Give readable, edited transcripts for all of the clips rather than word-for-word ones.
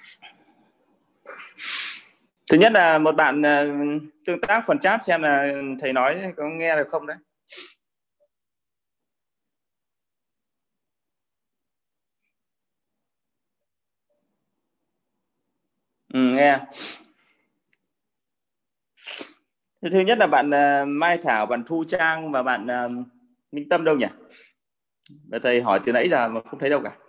Thứ nhất là một bạn tương tác phần chat xem là thầy nói có nghe được không đấy. Nghe. Thứ nhất là bạn Mai Thảo, bạn Thu Trang và bạn Minh Tâm đâu nhỉ? Và thầy hỏi từ nãy giờ mà không thấy đâu cả.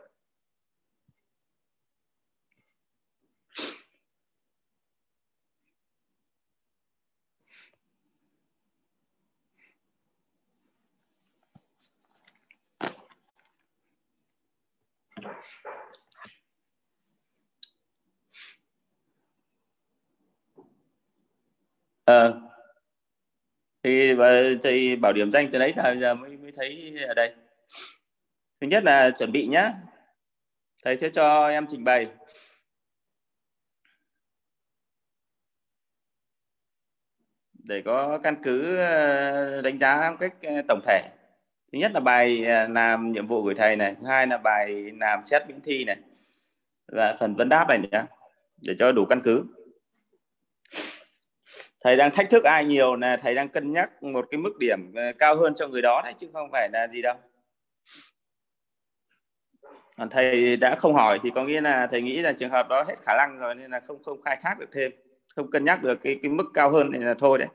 Thì thầy bảo điểm danh từ nãy giờ mới thấy ở đây. Thứ nhất là chuẩn bị nhá. Thầy sẽ cho em trình bày. Để có căn cứ đánh giá một cách tổng thể. Thứ nhất là bài làm nhiệm vụ gửi thầy này. Thứ hai là bài làm xét miễn thi này. Và phần vấn đáp này nữa. Để cho đủ căn cứ. Thầy đang thách thức ai nhiều là thầy đang cân nhắc một cái mức điểm cao hơn cho người đó đấy, chứ không phải là gì đâu. Còn thầy đã không hỏi thì có nghĩa là thầy nghĩ là trường hợp đó hết khả năng rồi, nên là không khai thác được thêm, không cân nhắc được cái mức cao hơn này là thôi đấy.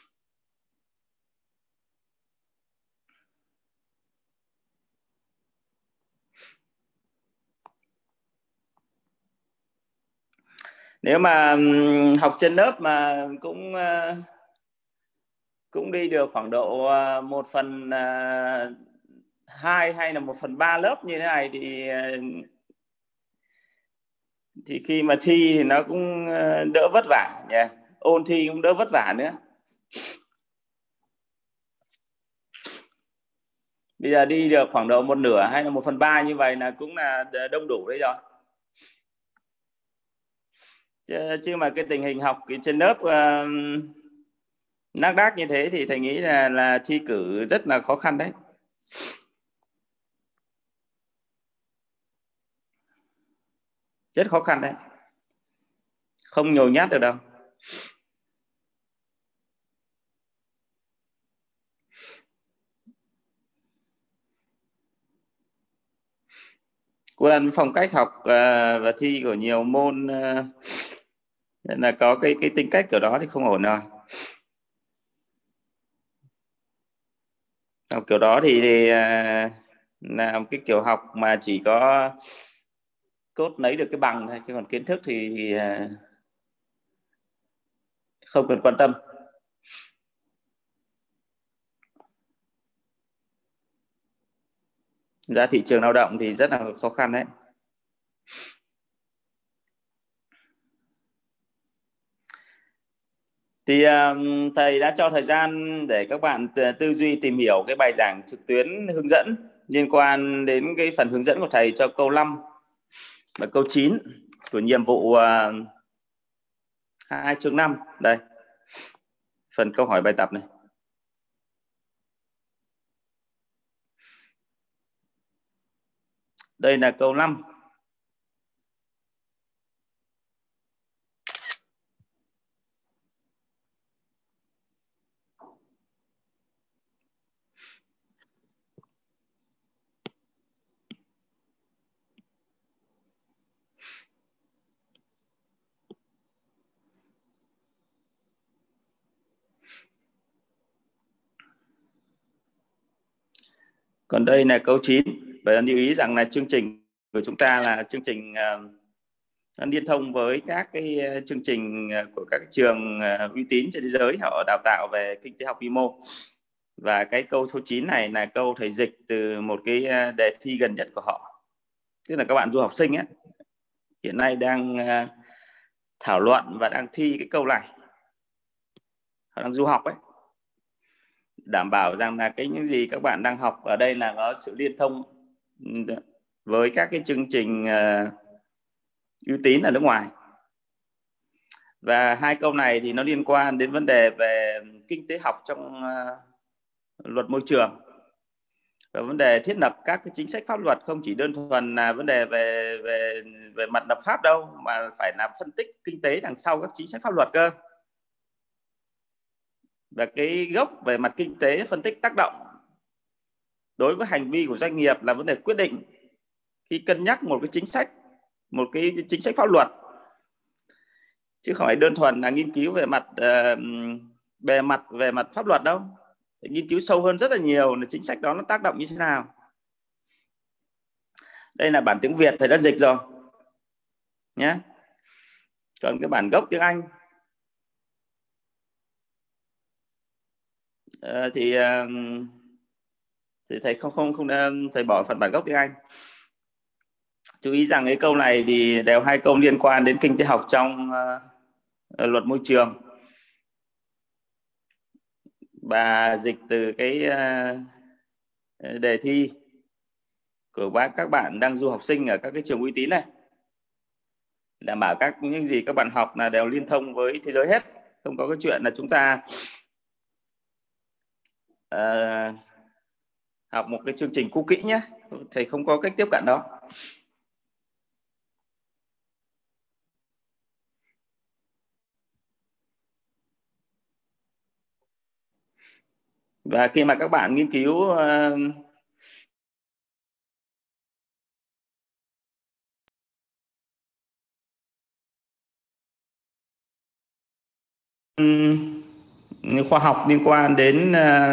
Nếu mà học trên lớp mà cũng đi được khoảng độ 1/2 hay là 1/3 lớp như thế này thì khi mà thi thì nó cũng đỡ vất vả nhỉ. Ôn thi cũng đỡ vất vả nữa. Bây giờ đi được khoảng độ 1/2 hay là 1/3 như vậy là cũng là đông đủ đấy rồi. Chứ mà cái tình hình học trên lớp lác đác như thế thì thầy nghĩ là thi cử rất là khó khăn đấy. Rất khó khăn đấy. Không nhồi nhát được đâu. Quen phong cách học và thi của nhiều môn nên là có cái tính cách kiểu đó thì không ổn rồi. Học kiểu đó thì là cái kiểu học mà chỉ có cốt lấy được cái bằng thôi, chứ còn kiến thức thì không cần quan tâm. Ra thị trường lao động thì rất là khó khăn đấy. Thì thầy đã cho thời gian để các bạn tư duy tìm hiểu cái bài giảng trực tuyến hướng dẫn liên quan đến cái phần hướng dẫn của thầy cho câu 5 và câu 9 của nhiệm vụ 2/5. Đây, phần câu hỏi bài tập này. Đây là câu 5. Còn đây là câu 9. Và lưu ý rằng là chương trình của chúng ta là chương trình liên thông với các cái chương trình của các trường uy tín trên thế giới, họ đào tạo về kinh tế học vi mô. Và cái câu số 9 này là câu thầy dịch từ một cái đề thi gần nhất của họ. Tức là các bạn du học sinh ấy, hiện nay đang thảo luận và đang thi cái câu này. Họ đang du học ấy. Đảm bảo rằng là những gì các bạn đang học ở đây là có sự liên thông với các cái chương trình uy tín ở nước ngoài. Và hai câu này thì nó liên quan đến vấn đề về kinh tế học trong luật môi trường. Và vấn đề thiết lập các cái chính sách pháp luật không chỉ đơn thuần là vấn đề về về mặt lập pháp đâu, mà phải làm phân tích kinh tế đằng sau các chính sách pháp luật cơ. Và cái gốc về mặt kinh tế, phân tích tác động đối với hành vi của doanh nghiệp là vấn đề quyết định khi cân nhắc một cái chính sách pháp luật, chứ không phải đơn thuần là nghiên cứu về mặt về mặt pháp luật đâu. Phải nghiên cứu sâu hơn rất là nhiều là chính sách đó nó tác động như thế nào. Đây là bản tiếng Việt thầy đã dịch rồi nhé. Còn cái bản gốc tiếng Anh thì thầy không thầy bỏ phần bản gốc tiếng Anh. Chú ý rằng cái câu này thì đều hai câu liên quan đến kinh tế học trong luật môi trường, và dịch từ cái đề thi của các bạn đang du học sinh ở các cái trường uy tín này, đảm bảo những gì các bạn học là đều liên thông với thế giới hết, không có cái chuyện là chúng ta học một cái chương trình cũ kỹ nhé. Thầy không có cách tiếp cận đó. Và khi mà các bạn nghiên cứu khoa học liên quan đến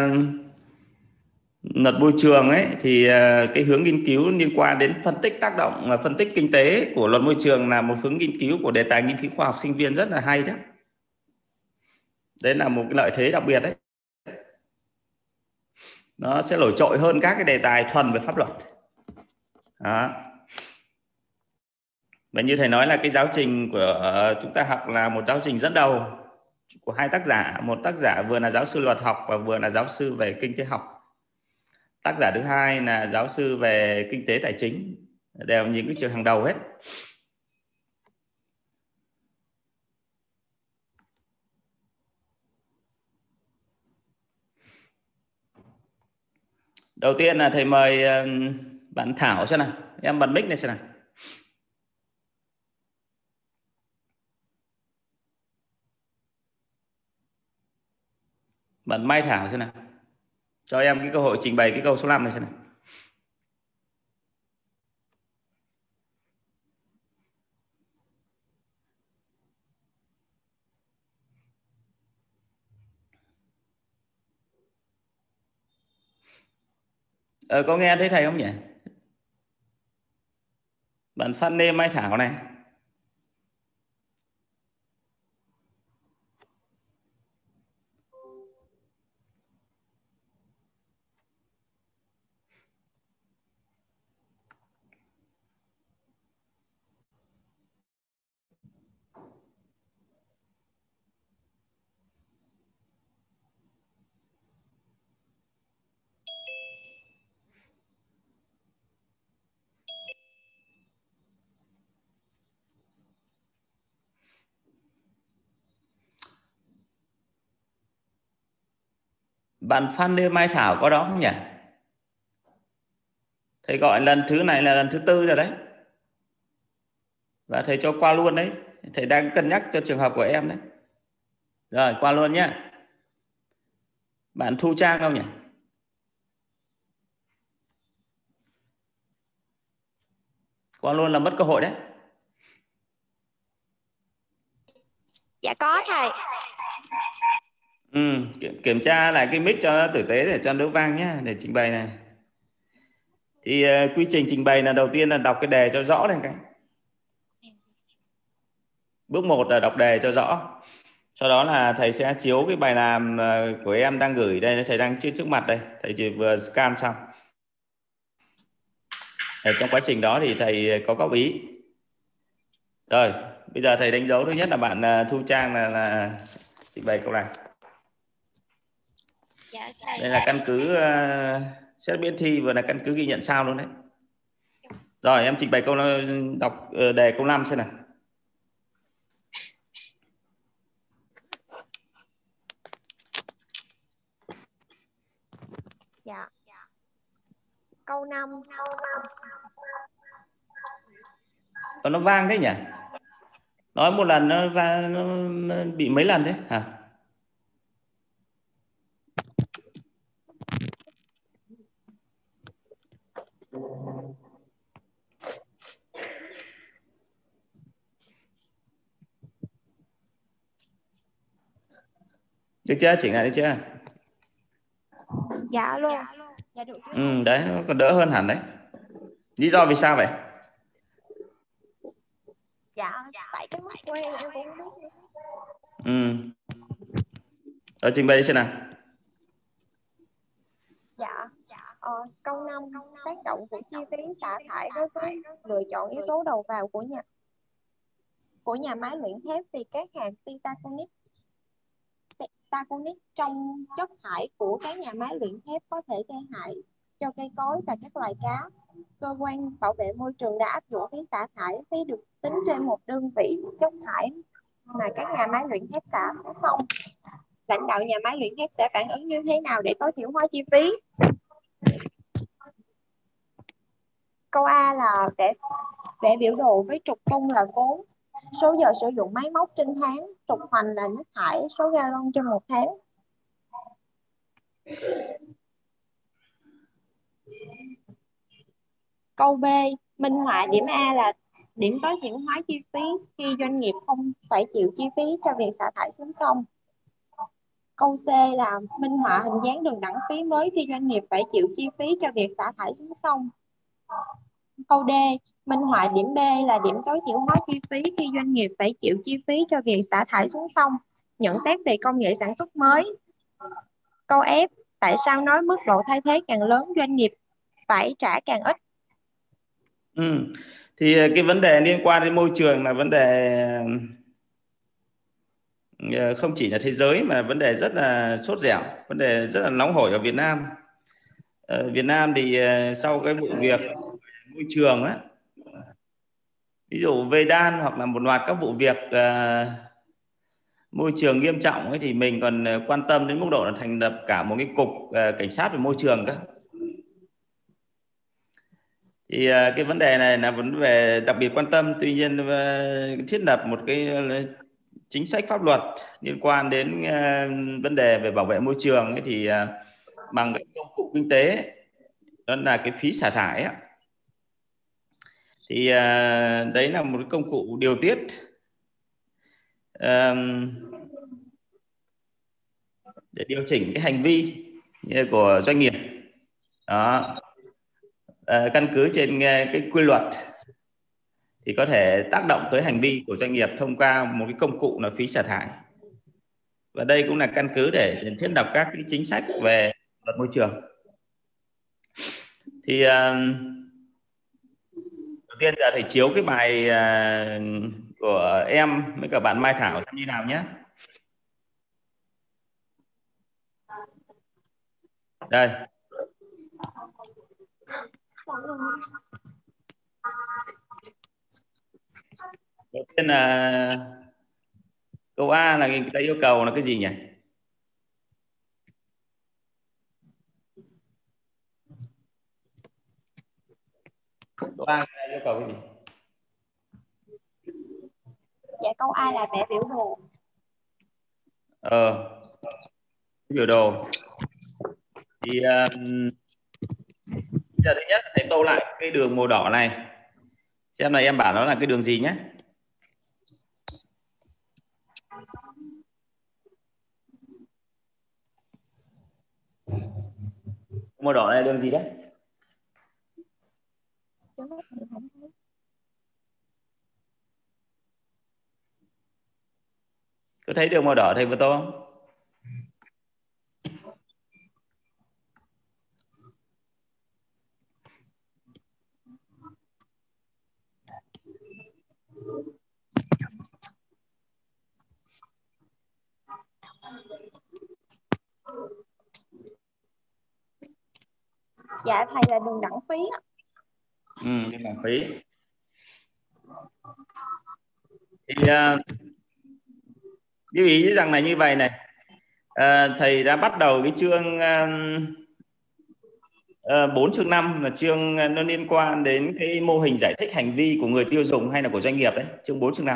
luật môi trường ấy, thì cái hướng nghiên cứu liên quan đến phân tích tác động và phân tích kinh tế của luật môi trường là một hướng nghiên cứu của đề tài nghiên cứu khoa học sinh viên rất là hay đó. Đấy là một cái lợi thế đặc biệt đấy. Nó sẽ nổi trội hơn các cái đề tài thuần về pháp luật đó. Và như thầy nói là cái giáo trình của chúng ta học là một giáo trình dẫn đầu của hai tác giả. Một tác giả vừa là giáo sư luật học và vừa là giáo sư về kinh tế học. Tác giả thứ hai là giáo sư về kinh tế tài chính, đều những cái trường hàng đầu hết. Đầu tiên là thầy mời bạn Thảo xem nào. Em bật mic này xem nào. Bật mic Thảo xem nào. Cho em cái cơ hội trình bày cái câu số 5 này xem nào. Có nghe thấy thầy không nhỉ? Bạn phát name Mai Thảo này. Bạn fan name Mai Thảo có đó không nhỉ? Thầy gọi lần thứ này là lần thứ 4 rồi đấy. Và thầy cho qua luôn đấy. Thầy đang cân nhắc cho trường hợp của em đấy. Rồi qua luôn nhé. Bạn Thu Trang không nhỉ? Qua luôn là mất cơ hội đấy. Dạ có thầy. Kiểm tra lại cái mic cho nó tử tế để cho đỡ vang nhé, để trình bày này. Thì quy trình trình bày là đầu tiên là đọc cái đề cho rõ lên cái. Bước 1 là đọc đề cho rõ. Sau đó là thầy sẽ chiếu cái bài làm của em đang gửi đây, thầy đang trước mặt đây, thầy chỉ vừa scan xong. Ở trong quá trình đó thì thầy có góp ý. Rồi, bây giờ thầy đánh dấu thứ nhất là bạn Thu Trang là trình bày câu này. Dạ thầy. Đây là căn cứ xét miễn thi, vừa là căn cứ ghi nhận sao luôn đấy. Rồi em trình bày câu đọc đề câu 5 xem nào. Dạ. câu 5. Nó vang thế nhỉ? Nói một lần nó bị mấy lần thế hả? Được chưa? Chỉnh lại được chưa? Dạ luôn. Dạ được chứ. Đấy, nó còn đỡ hơn hẳn đấy. Lý do vì sao vậy? Dạ, tại cái mắt quen em cũng không biết nữa. Trình bày đi xem nào. Dạ, câu 5, tác động của chi phí xả thải đối với lựa chọn yếu tố đầu vào của nhà máy luyện thép vì các hạt titanic trong chất thải của các nhà máy luyện thép có thể gây hại cho cây cối và các loài cá. Cơ quan bảo vệ môi trường đã áp dụng phí xả thải. Phí được tính trên một đơn vị chất thải mà các nhà máy luyện thép xả xuống sông. Lãnh đạo nhà máy luyện thép sẽ phản ứng như thế nào để tối thiểu hóa chi phí? Câu A là vẽ biểu đồ với trục tung là vốn, số giờ sử dụng máy móc trên tháng, trục hoành là nước thải, số gallon trên một tháng. Câu B, minh họa điểm A là điểm tối thiểu hóa chi phí khi doanh nghiệp không phải chịu chi phí cho việc xả thải xuống sông. Câu C là minh họa hình dáng đường đẳng phí mới khi doanh nghiệp phải chịu chi phí cho việc xả thải xuống sông. Câu D, minh họa điểm B là điểm tối thiểu hóa chi phí khi doanh nghiệp phải chịu chi phí cho việc xả thải xuống sông. Nhận xét về công nghệ sản xuất mới. Câu F, tại sao nói mức độ thay thế càng lớn doanh nghiệp phải trả càng ít? Thì cái vấn đề liên quan đến môi trường là vấn đề không chỉ là thế giới mà vấn đề rất là sốt dẻo, vấn đề rất là nóng hổi ở Việt Nam. Việt Nam thì sau cái vụ việc môi trường á, ví dụ Vedan hoặc là một loạt các vụ việc môi trường nghiêm trọng ấy, thì mình còn quan tâm đến mức độ là thành lập cả một cái cục cảnh sát về môi trường cơ. Thì cái vấn đề này là vấn đề đặc biệt quan tâm. Tuy nhiên thiết lập một cái chính sách pháp luật liên quan đến vấn đề về bảo vệ môi trường ấy, thì bằng cái công cụ kinh tế, đó là cái phí xả thải ấy. Thì đấy là một cái công cụ điều tiết để điều chỉnh cái hành vi của doanh nghiệp đó. Căn cứ trên cái quy luật thì có thể tác động tới hành vi của doanh nghiệp thông qua một cái công cụ là phí xả thải. Và đây cũng là căn cứ để thiết lập các cái chính sách về luật môi trường. Thì đầu tiên là thầy chiếu cái bài của em với cả bạn Mai Thảo xem như nào nhé. Đây. Đầu tiên là câu A là người ta yêu cầu là cái gì nhỉ? Câu A yêu cầu cái gì? Dạ, câu A là vẽ biểu đồ. Biểu đồ. Thì giờ thứ nhất thầy tô lại cái đường màu đỏ này, xem là em bảo nó là cái đường gì nhé. Màu đỏ này là đường gì đấy? Có thấy đường màu đỏ thầy vừa tô không? Dạ thầy, là đường đẳng phí. Đường đẳng phí. Thì lưu ý rằng là như vậy này, thầy đã bắt đầu cái chương 4 chương 5 là chương nó liên quan đến cái mô hình giải thích hành vi của người tiêu dùng hay là của doanh nghiệp đấy, chương 4 chương 5.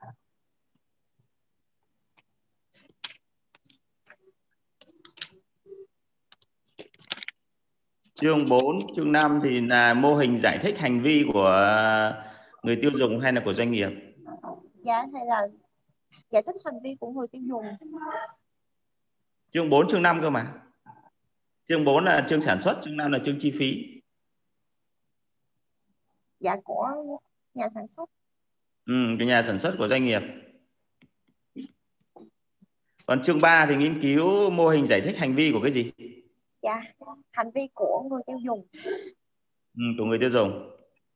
Chương 4 chương 5 thì là mô hình giải thích hành vi của người tiêu dùng hay là của doanh nghiệp? Dạ thầy là giải thích hành vi của người tiêu dùng. Chương 4 chương 5 cơ mà. Chương 4 là chương sản xuất, chương 5 là chương chi phí. Dạ của nhà sản xuất. Cái nhà sản xuất của doanh nghiệp. Còn chương 3 thì nghiên cứu mô hình giải thích hành vi của cái gì? Dạ, hành vi của người tiêu dùng. Của người tiêu dùng.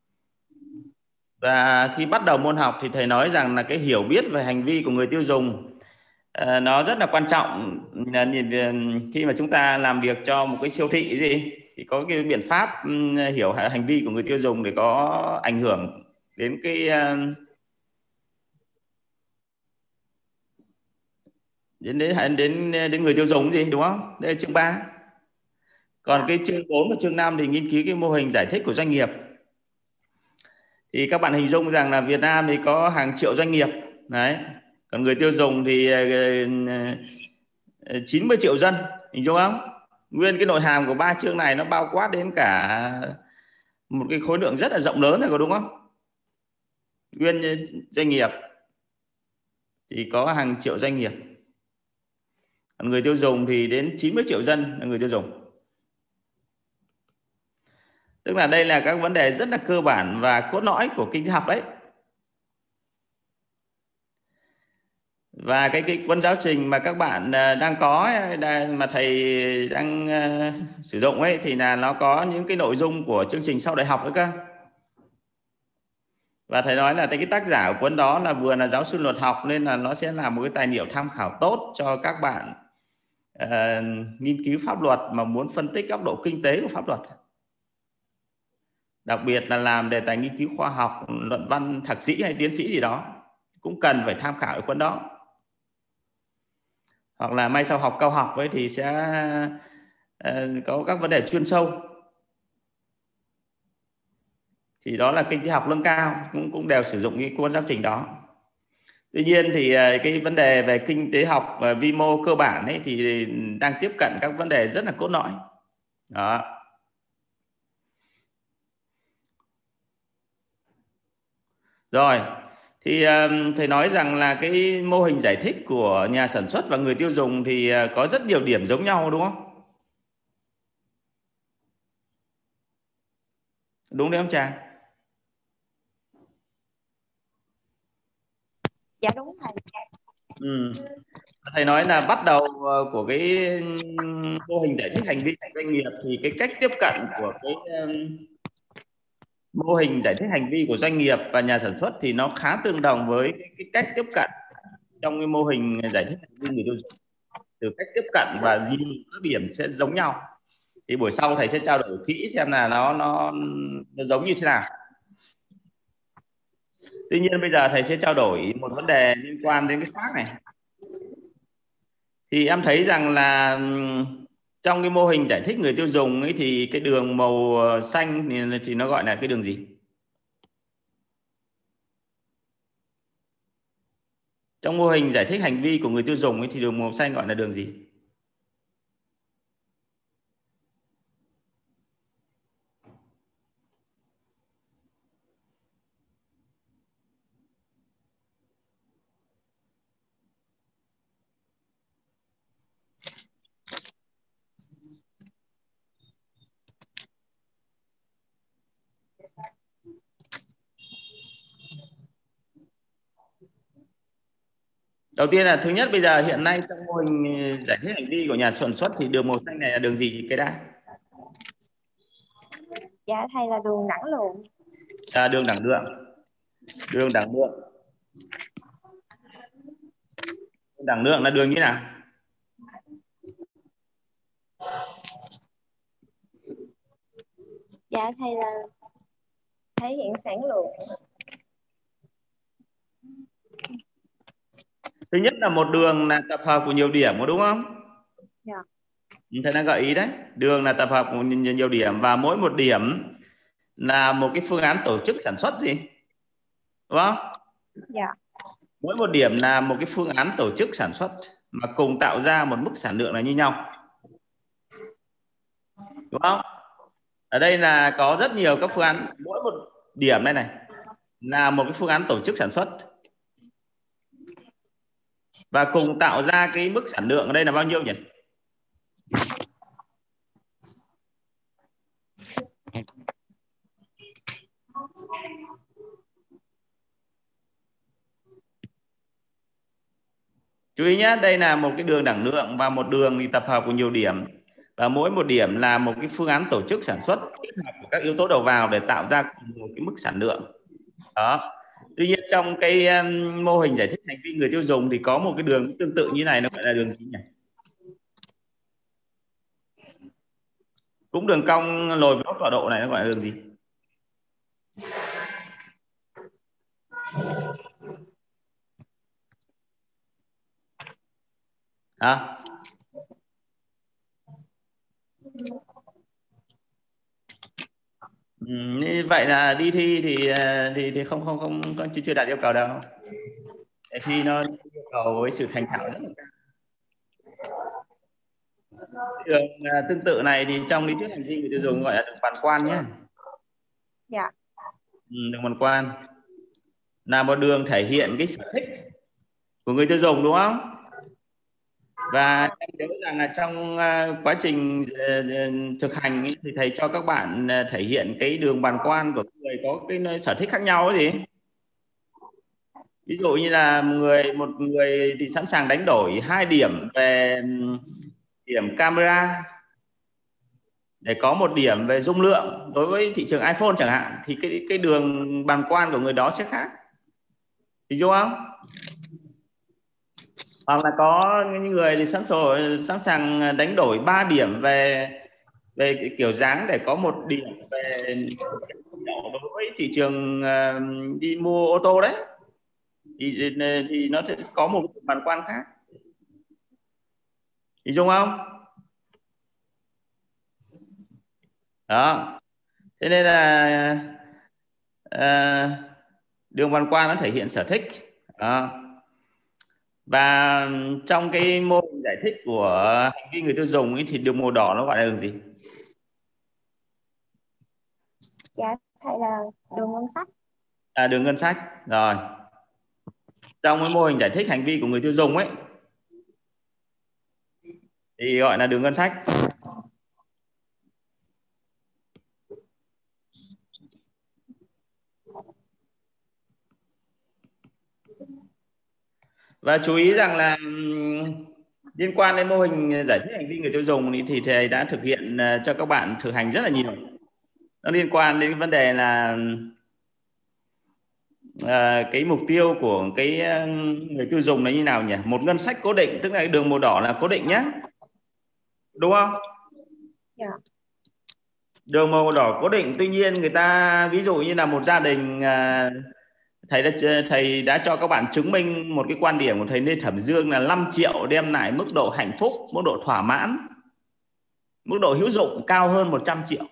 Và khi bắt đầu môn học thì thầy nói rằng là cái hiểu biết về hành vi của người tiêu dùng nó rất là quan trọng. Khi mà chúng ta làm việc cho một cái siêu thị gì thì có cái biện pháp hiểu hành vi của người tiêu dùng để có ảnh hưởng đến cái đến người tiêu dùng gì, đúng không? Đây là chương 3. Còn cái chương 4 và chương 5 thì nghiên cứu cái mô hình giải thích của doanh nghiệp. Thì các bạn hình dung rằng là Việt Nam thì có hàng triệu doanh nghiệp đấy, còn người tiêu dùng thì 90 triệu dân, hình dung không? Nguyên cái nội hàm của 3 chương này nó bao quát đến cả một cái khối lượng rất là rộng lớn này, có đúng không? Nguyên doanh nghiệp thì có hàng triệu doanh nghiệp, còn người tiêu dùng thì đến 90 triệu dân là người tiêu dùng. Tức là đây là các vấn đề rất là cơ bản và cốt lõi của kinh tế học đấy. Và cái cuốn giáo trình mà các bạn đang có mà thầy đang sử dụng ấy thì là nó có những cái nội dung của chương trình sau đại học nữa cơ. Và thầy nói là cái tác giả của cuốn đó là vừa là giáo sư luật học nên là nó sẽ là một cái tài liệu tham khảo tốt cho các bạn nghiên cứu pháp luật mà muốn phân tích góc độ kinh tế của pháp luật. Đặc biệt là làm đề tài nghiên cứu khoa học, luận văn thạc sĩ hay tiến sĩ gì đó cũng cần phải tham khảo cái cuốn đó. Hoặc là mai sau học cao học ấy thì sẽ có các vấn đề chuyên sâu, thì đó là kinh tế học nâng cao cũng đều sử dụng cái cuốn giáo trình đó. Tuy nhiên thì cái vấn đề về kinh tế học vi mô cơ bản ấy thì đang tiếp cận các vấn đề rất là cốt lõi đó. Rồi thì thầy nói rằng là cái mô hình giải thích của nhà sản xuất và người tiêu dùng thì có rất nhiều điểm giống nhau, đúng không? Đúng đấy không Trà? Dạ đúng thầy. Thầy nói là bắt đầu của cái mô hình giải thích hành vi của doanh nghiệp thì cái cách tiếp cận của cái mô hình giải thích hành vi của doanh nghiệp và nhà sản xuất thì nó khá tương đồng với cái cách tiếp cận trong cái mô hình giải thích hành vi người tiêu dùng. Từ cách tiếp cận và gì các điểm sẽ giống nhau. Thì buổi sau thầy sẽ trao đổi kỹ xem là nó giống như thế nào. Tuy nhiên bây giờ thầy sẽ trao đổi một vấn đề liên quan đến cái khác này. Thì em thấy rằng là trong cái mô hình giải thích người tiêu dùng ấy thì cái đường màu xanh thì nó gọi là cái đường gì? Trong mô hình giải thích hành vi của người tiêu dùng ấy thì đường màu xanh gọi là đường gì? Đầu tiên là thứ nhất, bây giờ hiện nay trong mô hình giải thích hành vi của nhà sản xuất thì đường màu xanh này là đường gì cái đã? Dạ thầy là đường đẳng lượng. Đường đẳng lượng. Đường đẳng lượng. Đường đẳng lượng là đường như thế nào? Dạ thầy là thể hiện sản lượng. Thứ nhất là một đường là tập hợp của nhiều điểm, có đúng không? Dạ. Thầy đang gợi ý đấy. Đường là tập hợp của nhiều điểm và mỗi một điểm là một cái phương án tổ chức sản xuất gì, đúng không? Dạ. Mỗi một điểm là một cái phương án tổ chức sản xuất mà cùng tạo ra một mức sản lượng là như nhau, đúng không? Ở đây là có rất nhiều các phương án, mỗi một điểm này là một cái phương án tổ chức sản xuất và cùng tạo ra cái mức sản lượng ở đây là bao nhiêu nhỉ? Chú ý nhé, đây là một cái đường đẳng lượng và một đường thì tập hợp của nhiều điểm, và mỗi một điểm là một cái phương án tổ chức sản xuất kết hợp của các yếu tố đầu vào để tạo ra một cái mức sản lượng đó. Tuy nhiên trong cái mô hình giải thích hành vi người tiêu dùng thì có một cái đường tương tự như này, nó gọi là đường gì nhỉ? Cũng đường cong lồi với tọa độ này, nó gọi là đường gì? Như vậy là đi thi thì không chưa đạt yêu cầu đâu. Để thi nó yêu cầu với sự thành thạo rất là cao. Đường tương tự này thì trong lý thuyết hành vi người tiêu dùng gọi là đường bàn quan nhé. Dạ. Đường bàn quan là một đường thể hiện cái sở thích của người tiêu dùng, đúng không? Và em nhớ rằng là trong quá trình thực hành ấy, thì thầy cho các bạn thể hiện cái đường bàn quan của người có cái sở thích khác nhau ấy gì. Ví dụ như là một người thì sẵn sàng đánh đổi 2 điểm về điểm camera để có 1 điểm về dung lượng đối với thị trường iPhone chẳng hạn, thì cái đường bàn quan của người đó sẽ khác, hiểu không? Hoặc là có những người thì sẵn sàng đánh đổi 3 điểm về cái kiểu dáng để có 1 điểm về đối với thị trường đi mua ô tô đấy, thì nó sẽ có một bàn quan khác, hiểu không? Đó, thế nên là đường bàn quan nó thể hiện sở thích đó. Và trong cái mô hình giải thích của hành vi người tiêu dùng ấy, thì đường màu đỏ nó gọi là đường gì? Dạ thầy là đường ngân sách. Đường ngân sách. Rồi, trong cái mô hình giải thích hành vi của người tiêu dùng ấy thì gọi là đường ngân sách. Và chú ý rằng là liên quan đến mô hình giải thích hành vi người tiêu dùng thì thầy đã thực hiện cho các bạn thực hành rất là nhiều. Nó liên quan đến vấn đề là cái mục tiêu của cái người tiêu dùng là như nào nhỉ? Một ngân sách cố định, tức là cái đường màu đỏ là cố định nhé, đúng không? Dạ. Đường màu đỏ cố định, tuy nhiên người ta ví dụ như là một gia đình, thầy đã cho các bạn chứng minh một cái quan điểm của thầy Lê Thẩm Dương là 5 triệu đem lại mức độ hạnh phúc, mức độ thỏa mãn, mức độ hữu dụng cao hơn 100 triệu.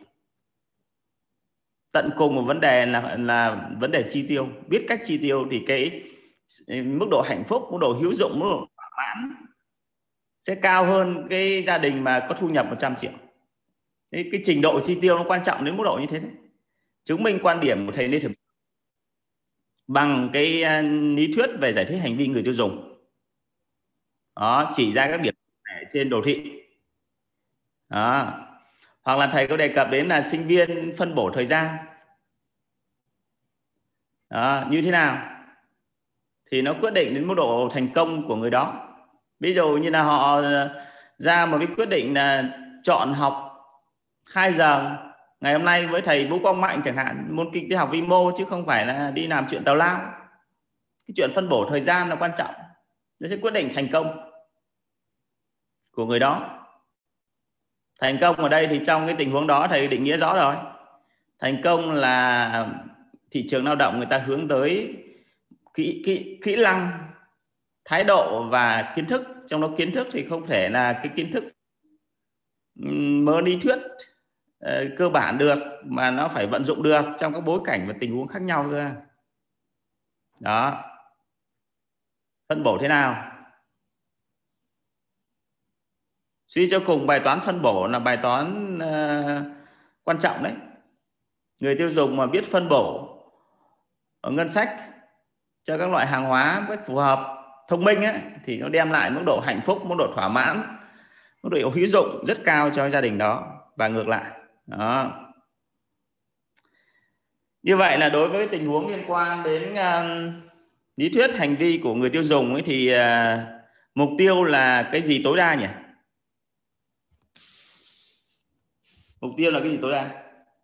Tận cùng một vấn đề là vấn đề chi tiêu, biết cách chi tiêu thì cái mức độ hạnh phúc, mức độ hữu dụng, mức độ thỏa mãn sẽ cao hơn cái gia đình mà có thu nhập 100 triệu. Thế cái trình độ chi tiêu nó quan trọng đến mức độ như thế đấy. Chứng minh quan điểm của thầy Lê Thẩm bằng cái lý thuyết về giải thích hành vi người tiêu dùng đó, chỉ ra các điểm trên đồ thị đó. Hoặc là thầy có đề cập đến là sinh viên phân bổ thời gian đó, như thế nào thì nó quyết định đến mức độ thành công của người đó. Ví dụ như là họ ra một cái quyết định là chọn học 2 giờ ngày hôm nay với thầy Vũ Quang Mạnh chẳng hạn, môn kinh tế học vi mô, chứ không phải là đi làm chuyện tào lao. Cái chuyện phân bổ thời gian là quan trọng, nó sẽ quyết định thành công của người đó. Thành công ở đây thì trong cái tình huống đó thầy định nghĩa rõ rồi. Thành công là thị trường lao động người ta hướng tới kỹ năng, thái độ và kiến thức. Trong đó kiến thức thì không thể là cái kiến thức mớ lý thuyết cơ bản được, mà nó phải vận dụng được trong các bối cảnh và tình huống khác nhau cơ. Đó, phân bổ thế nào? Suy cho cùng bài toán phân bổ là bài toán quan trọng đấy. Người tiêu dùng mà biết phân bổ ở ngân sách cho các loại hàng hóa cách phù hợp, thông minh ấy, thì nó đem lại mức độ hạnh phúc, mức độ thỏa mãn, mức độ hữu dụng rất cao cho gia đình đó, và ngược lại. Đó. Như vậy là đối với tình huống liên quan đến lý thuyết hành vi của người tiêu dùng ấy, thì mục tiêu là cái gì tối đa nhỉ? Mục tiêu là cái gì tối đa?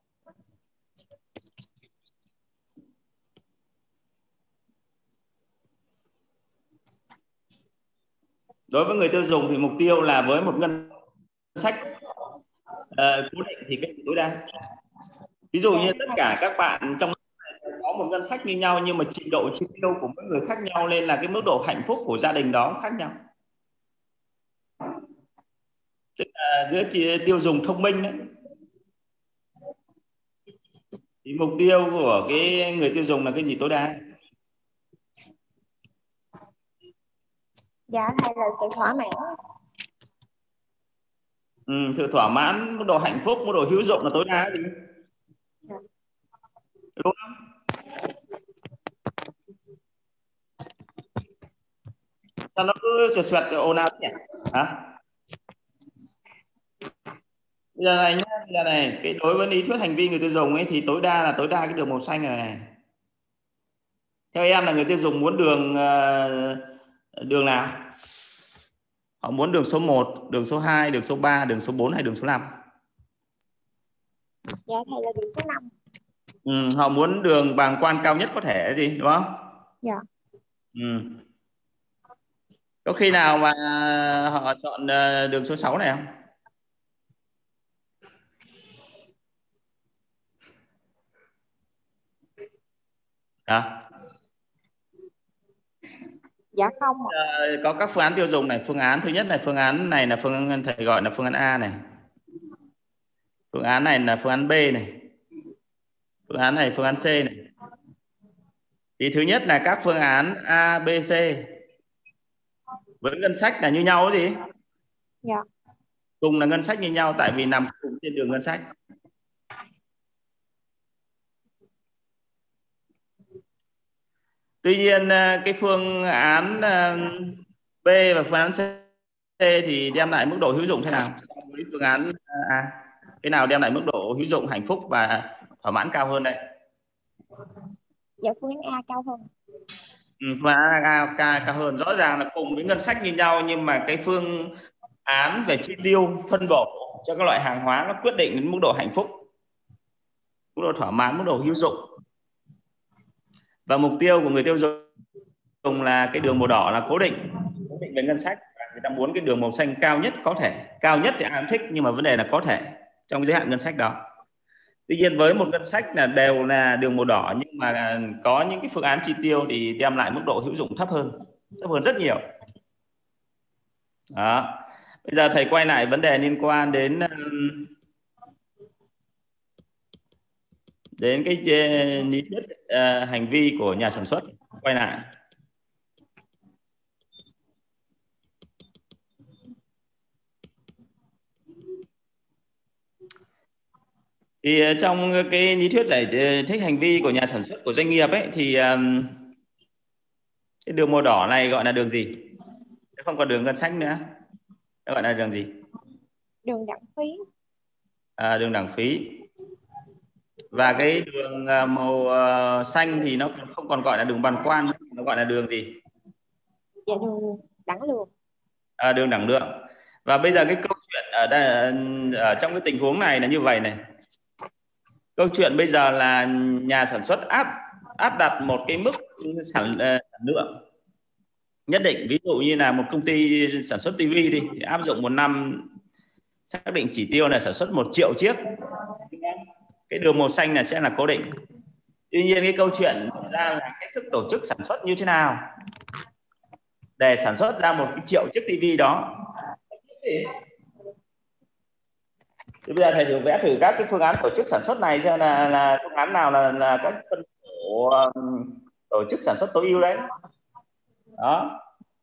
Đối với người tiêu dùng thì mục tiêu là với một ngân sách cố định thì cái gì tối đa? Ví dụ như tất cả các bạn trong có một ngân sách như nhau, nhưng mà trình độ chi tiêu của mỗi người khác nhau, nên là cái mức độ hạnh phúc của gia đình đó khác nhau. Tức là giữa tiêu dùng thông minh đấy, thì mục tiêu của cái người tiêu dùng là cái gì tối đa? Dạ thầy, là sự thỏa mãn. Sự thỏa mãn, mức độ hạnh phúc, mức độ hữu dụng là tối đa gì? Đúng không? Sao nó cứ xoẹt xoẹt ồn ào nhỉ? Hả? Bây giờ này nhá, bây giờ này, cái đối với lý thuyết hành vi người tiêu dùng ấy thì tối đa cái đường màu xanh này. Theo em là người tiêu dùng muốn đường nào? Họ muốn đường số 1, đường số 2, đường số 3, đường số 4 hay đường số 5? Dạ thầy, là đường số 5. Họ muốn đường bàng quan cao nhất có thể gì, đúng không? Dạ. Có khi nào mà họ chọn đường số 6 này không? Dạ không. Có các phương án tiêu dùng này. Phương án thứ nhất này, phương án này là phương án thầy gọi là phương án A này. Phương án này là phương án B này. Phương án này phương án C này. Thì thứ nhất là các phương án A, B, C với ngân sách là như nhau cái gì? Dạ. Cùng là ngân sách như nhau, tại vì nằm cùng trên đường ngân sách. Tuy nhiên cái phương án B và phương án C thì đem lại mức độ hữu dụng thế nào với phương án A? Cái nào đem lại mức độ hữu dụng, hạnh phúc và thỏa mãn cao hơn đây? Dạ phương án A cao hơn. Phương án A cao hơn. Rõ ràng là cùng với ngân sách như nhau, nhưng mà cái phương án về chi tiêu phân bổ cho các loại hàng hóa nó quyết định đến mức độ hạnh phúc, mức độ thỏa mãn, mức độ hữu dụng. Và mục tiêu của người tiêu dùng là cái đường màu đỏ là cố định về ngân sách, và người ta muốn cái đường màu xanh cao nhất có thể. Cao nhất thì ai cũng thích, nhưng mà vấn đề là có thể trong giới hạn ngân sách đó. Tuy nhiên với một ngân sách là đều là đường màu đỏ, nhưng mà có những cái phương án chi tiêu thì đem lại mức độ hữu dụng thấp hơn rất nhiều. Đó. Bây giờ thầy quay lại vấn đề liên quan đến cái lý thuyết hành vi của nhà sản xuất. Quay lại. Thì trong cái lý thuyết giải thích hành vi của nhà sản xuất của doanh nghiệp ấy, thì cái đường màu đỏ này gọi là đường gì? Không còn đường ngân sách nữa, nó gọi là đường gì? Đường đặng phí. Đường đẳng phí. Và cái đường màu xanh thì nó không còn gọi là đường bàng quan, nó gọi là đường gì? Dạ đường đẳng lượng. Đường đẳng lượng. Và bây giờ cái câu chuyện ở đây, ở trong cái tình huống này là như vậy này. Câu chuyện bây giờ là nhà sản xuất áp đặt một cái mức sản lượng nhất định. Ví dụ như là một công ty sản xuất tivi đi, thì áp dụng một năm xác định chỉ tiêu là sản xuất 1 triệu chiếc. Cái đường màu xanh này sẽ là cố định. Tuy nhiên cái câu chuyện ra là cách thức tổ chức sản xuất như thế nào để sản xuất ra 1 triệu chiếc tivi đó. Thì bây giờ thầy thử vẽ thử các cái phương án tổ chức sản xuất này xem là phương án nào là các phân bổ tổ chức sản xuất tối ưu đấy. Đó.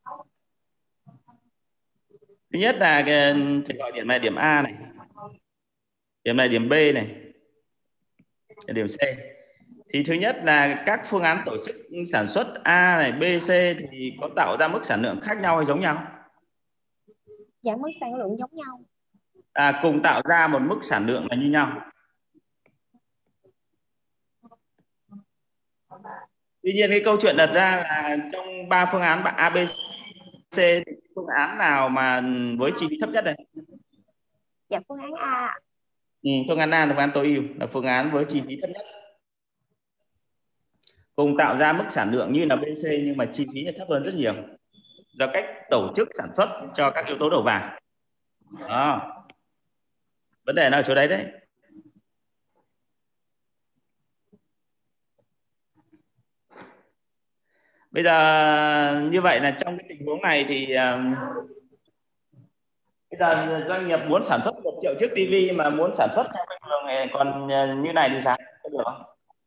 Thứ nhất là thầy gọi điểm này điểm A này, điểm này điểm B này, điểm C. Thì thứ nhất là các phương án tổ chức sản xuất A này, B, C thì có tạo ra mức sản lượng khác nhau hay giống nhau? Dạ mức sản lượng giống nhau. Cùng tạo ra một mức sản lượng là như nhau. Tuy nhiên cái câu chuyện đặt ra là trong 3 phương án A, B, C thì phương án nào mà với chi phí thấp nhất đây? Dạ phương án A. Phương án A là phương án tối ưu, là phương án với chi phí thấp nhất. Cùng tạo ra mức sản lượng như là B, C nhưng mà chi phí thấp hơn rất nhiều do cách tổ chức sản xuất cho các yếu tố đầu vào. Đó. Vấn đề nào ở chỗ đấy đấy. Bây giờ như vậy là trong cái tình huống này thì bây giờ doanh nghiệp muốn sản xuất 1 triệu chiếc TV mà muốn sản xuất theo cái đường này còn như này thì sao? Có được không?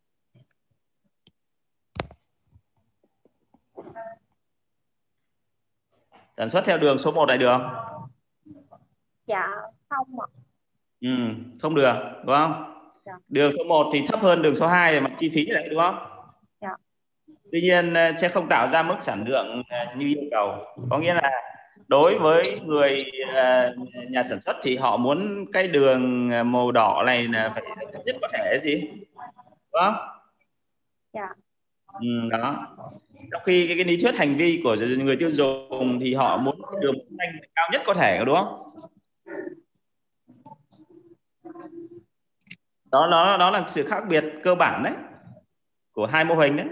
Sản xuất theo đường số 1 này được không? Dạ không ạ. Không được, đúng không? Dạ. Đường số 1 thì thấp hơn đường số 2 mà chi phí đấy, đúng không? Dạ. Tuy nhiên sẽ không tạo ra mức sản lượng như yêu cầu. Có nghĩa là đối với người nhà sản xuất thì họ muốn cái đường màu đỏ này là phải thấp nhất có thể gì, đúng không? Dạ. Đó. Trong khi cái lý thuyết hành vi của người tiêu dùng thì họ muốn cái đường xanh cao nhất có thể, đúng không? Đó là sự khác biệt cơ bản đấy của hai mô hình đấy.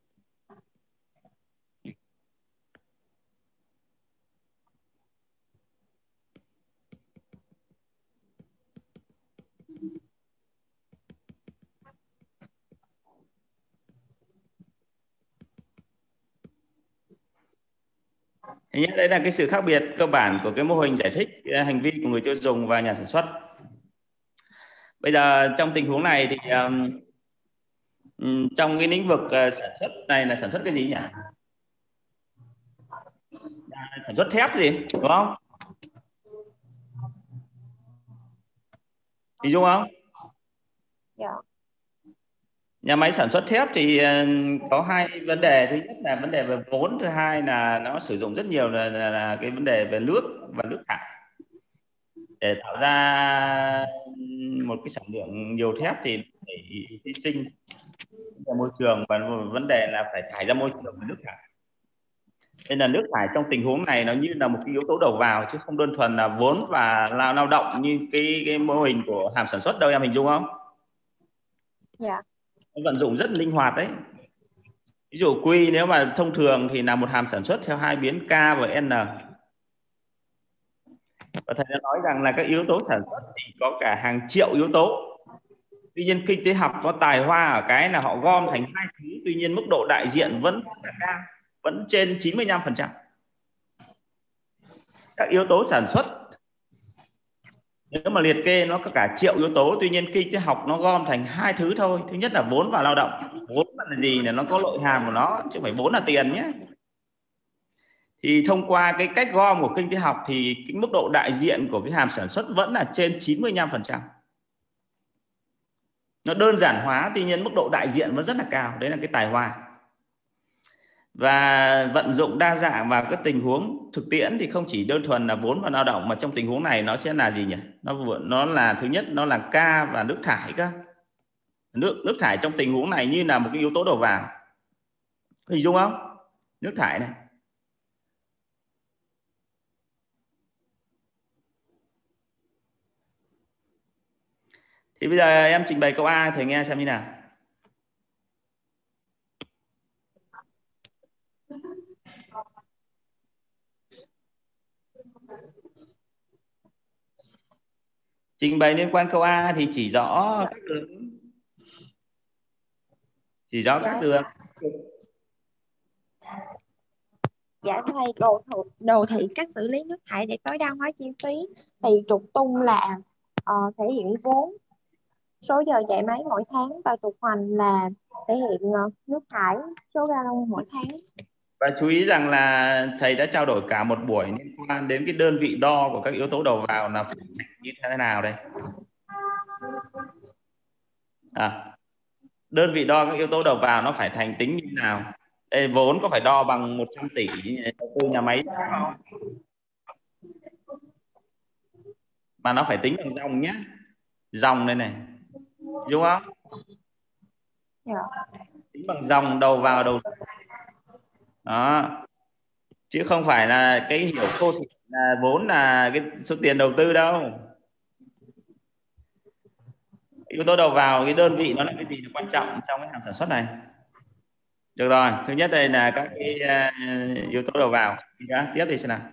Thế đấy là cái sự khác biệt cơ bản của cái mô hình giải thích hành vi của người tiêu dùng và nhà sản xuất. Bây giờ trong tình huống này thì trong cái lĩnh vực sản xuất này là sản xuất cái gì nhỉ? Sản xuất thép gì, đúng không? Hình dung không? Dạ. Nhà máy sản xuất thép thì có hai vấn đề. Thứ nhất là vấn đề về vốn, thứ hai là nó sử dụng rất nhiều là cái vấn đề về nước và nước thải. Để tạo ra một cái sản lượng nhiều thép thì phải hy sinh về môi trường, và vấn đề là phải thải ra môi trường và nước thải. Nên là nước thải trong tình huống này nó như là một cái yếu tố đầu vào chứ không đơn thuần là vốn và lao động như cái mô hình của hàm sản xuất đâu, em hình dung không? Dạ. Nó vận dụng rất linh hoạt đấy. Ví dụ Q nếu mà thông thường thì là một hàm sản xuất theo hai biến K và N. Và thầy đã nói rằng là các yếu tố sản xuất thì có cả hàng triệu yếu tố. Tuy nhiên kinh tế học có tài hoa ở cái là họ gom thành hai thứ, tuy nhiên mức độ đại diện vẫn rất là cao, vẫn trên 95%. Các yếu tố sản xuất nếu mà liệt kê nó có cả triệu yếu tố, tuy nhiên kinh tế học nó gom thành hai thứ thôi. Thứ nhất là vốn và lao động. Vốn là gì? Là nó có nội hàm của nó, chứ không phải vốn là tiền nhé. Thì thông qua cái cách gom của kinh tế học thì cái mức độ đại diện của cái hàm sản xuất vẫn là trên 95%. Nó đơn giản hóa, tuy nhiên mức độ đại diện vẫn rất là cao. Đấy là cái tài hoa. Và vận dụng đa dạng vào các tình huống thực tiễn thì không chỉ đơn thuần là vốn và lao động, mà trong tình huống này nó sẽ là gì nhỉ? Nó là thứ nhất nó là K và nước thải cơ. Nước thải trong tình huống này như là một cái yếu tố đầu vào. Hình dung không? Nước thải này. Thì bây giờ em trình bày câu A thầy nghe xem như nào. Trình bày liên quan câu A thì chỉ rõ các đường. Chỉ rõ các đường. Dạ thầy, đồ thị cách xử lý nước thải để tối đa hóa chi phí thì trục tung là thể hiện vốn, số giờ chạy máy mỗi tháng, và trục hoành là thể hiện nước thải, số gallon mỗi tháng. Và chú ý rằng là thầy đã trao đổi cả một buổi liên quan đến cái đơn vị đo của các yếu tố đầu vào là phải như thế nào đây. Đơn vị đo các yếu tố đầu vào nó phải thành tính như nào. Đây, vốn có phải đo bằng 100 tỷ đầu tư nhà máy không? Mà nó phải tính bằng dòng nhé, dòng đây này, đúng không? Tính bằng dòng đầu vào đầu đó, chứ không phải là cái hiểu thô thị là vốn là cái số tiền đầu tư đâu. Yếu tố đầu vào cái đơn vị nó là cái gì là quan trọng trong cái hàng sản xuất này. Được rồi, thứ nhất đây là các cái yếu tố đầu vào. Tiếp đi xem nào.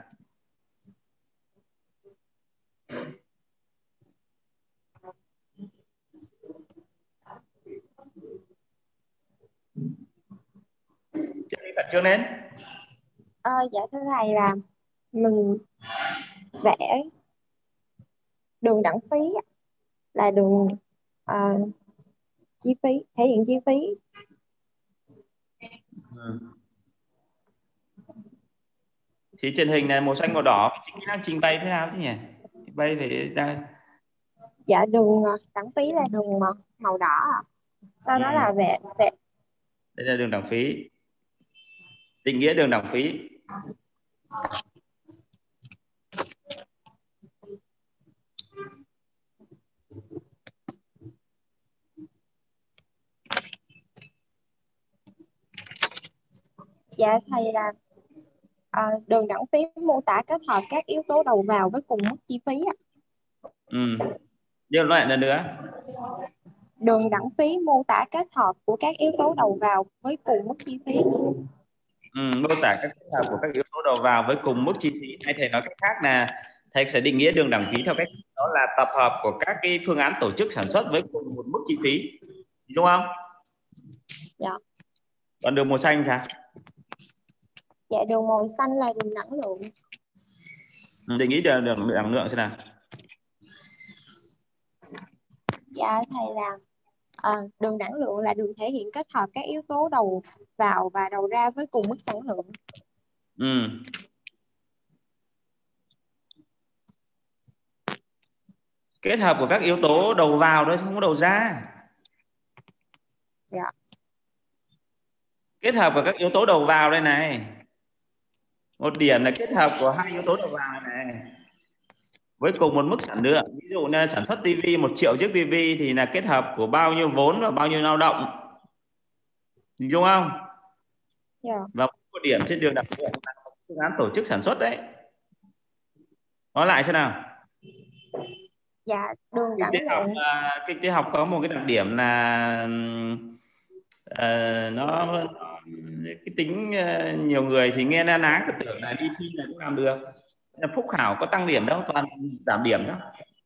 Khẩn trương lên. Dạ thưa thầy, là mình vẽ đường đẳng phí là đường chi phí, thể hiện chi phí. Thì truyền hình này màu xanh màu đỏ đang trình bày thế nào chứ nhỉ? Bay về ra. Dạ đường đẳng phí là đường màu đỏ, sau đó là vẽ. Đây là đường đẳng phí. Định nghĩa đường đẳng phí. Dạ thầy, là đường đẳng phí mô tả kết hợp các yếu tố đầu vào với cùng mức chi phí ạ. Điều lại lần nữa. Đường đẳng phí mô tả kết hợp của các yếu tố đầu vào với cùng mức chi phí. Mô tả các kết hợp của các yếu tố đầu vào với cùng mức chi phí. Hay thầy nói cách khác là thầy sẽ định nghĩa đường đẳng phí theo cách đó là tập hợp của các cái phương án tổ chức sản xuất với cùng một mức chi phí, đúng không? Dạ. Còn đường màu xanh sao? Dạ đường màu xanh là đường năng lượng. Định nghĩa đường năng lượng thế nào? Dạ thầy, là đường năng lượng là đường thể hiện kết hợp các yếu tố đầu vào và đầu ra với cùng mức sản lượng. Kết hợp của các yếu tố đầu vào thôi, không có đầu ra. Dạ. Kết hợp của các yếu tố đầu vào đây này. Một điểm là kết hợp của hai yếu tố đầu vào này với cùng một mức sản lượng. Ví dụ như sản xuất tivi 1 triệu chiếc tivi thì là kết hợp của bao nhiêu vốn và bao nhiêu lao động, đúng không? Yeah. Và một điểm trên đường đẳng lượng là phương án tổ chức sản xuất đấy. Nói lại xem nào. Dạ đường đẳng lượng. Kinh tế học có một cái đặc điểm là nó cái tính nhiều người thì nghe na ná cứ tưởng là đi thi là cũng làm được. Phúc khảo có tăng điểm đâu, toàn giảm điểm đó.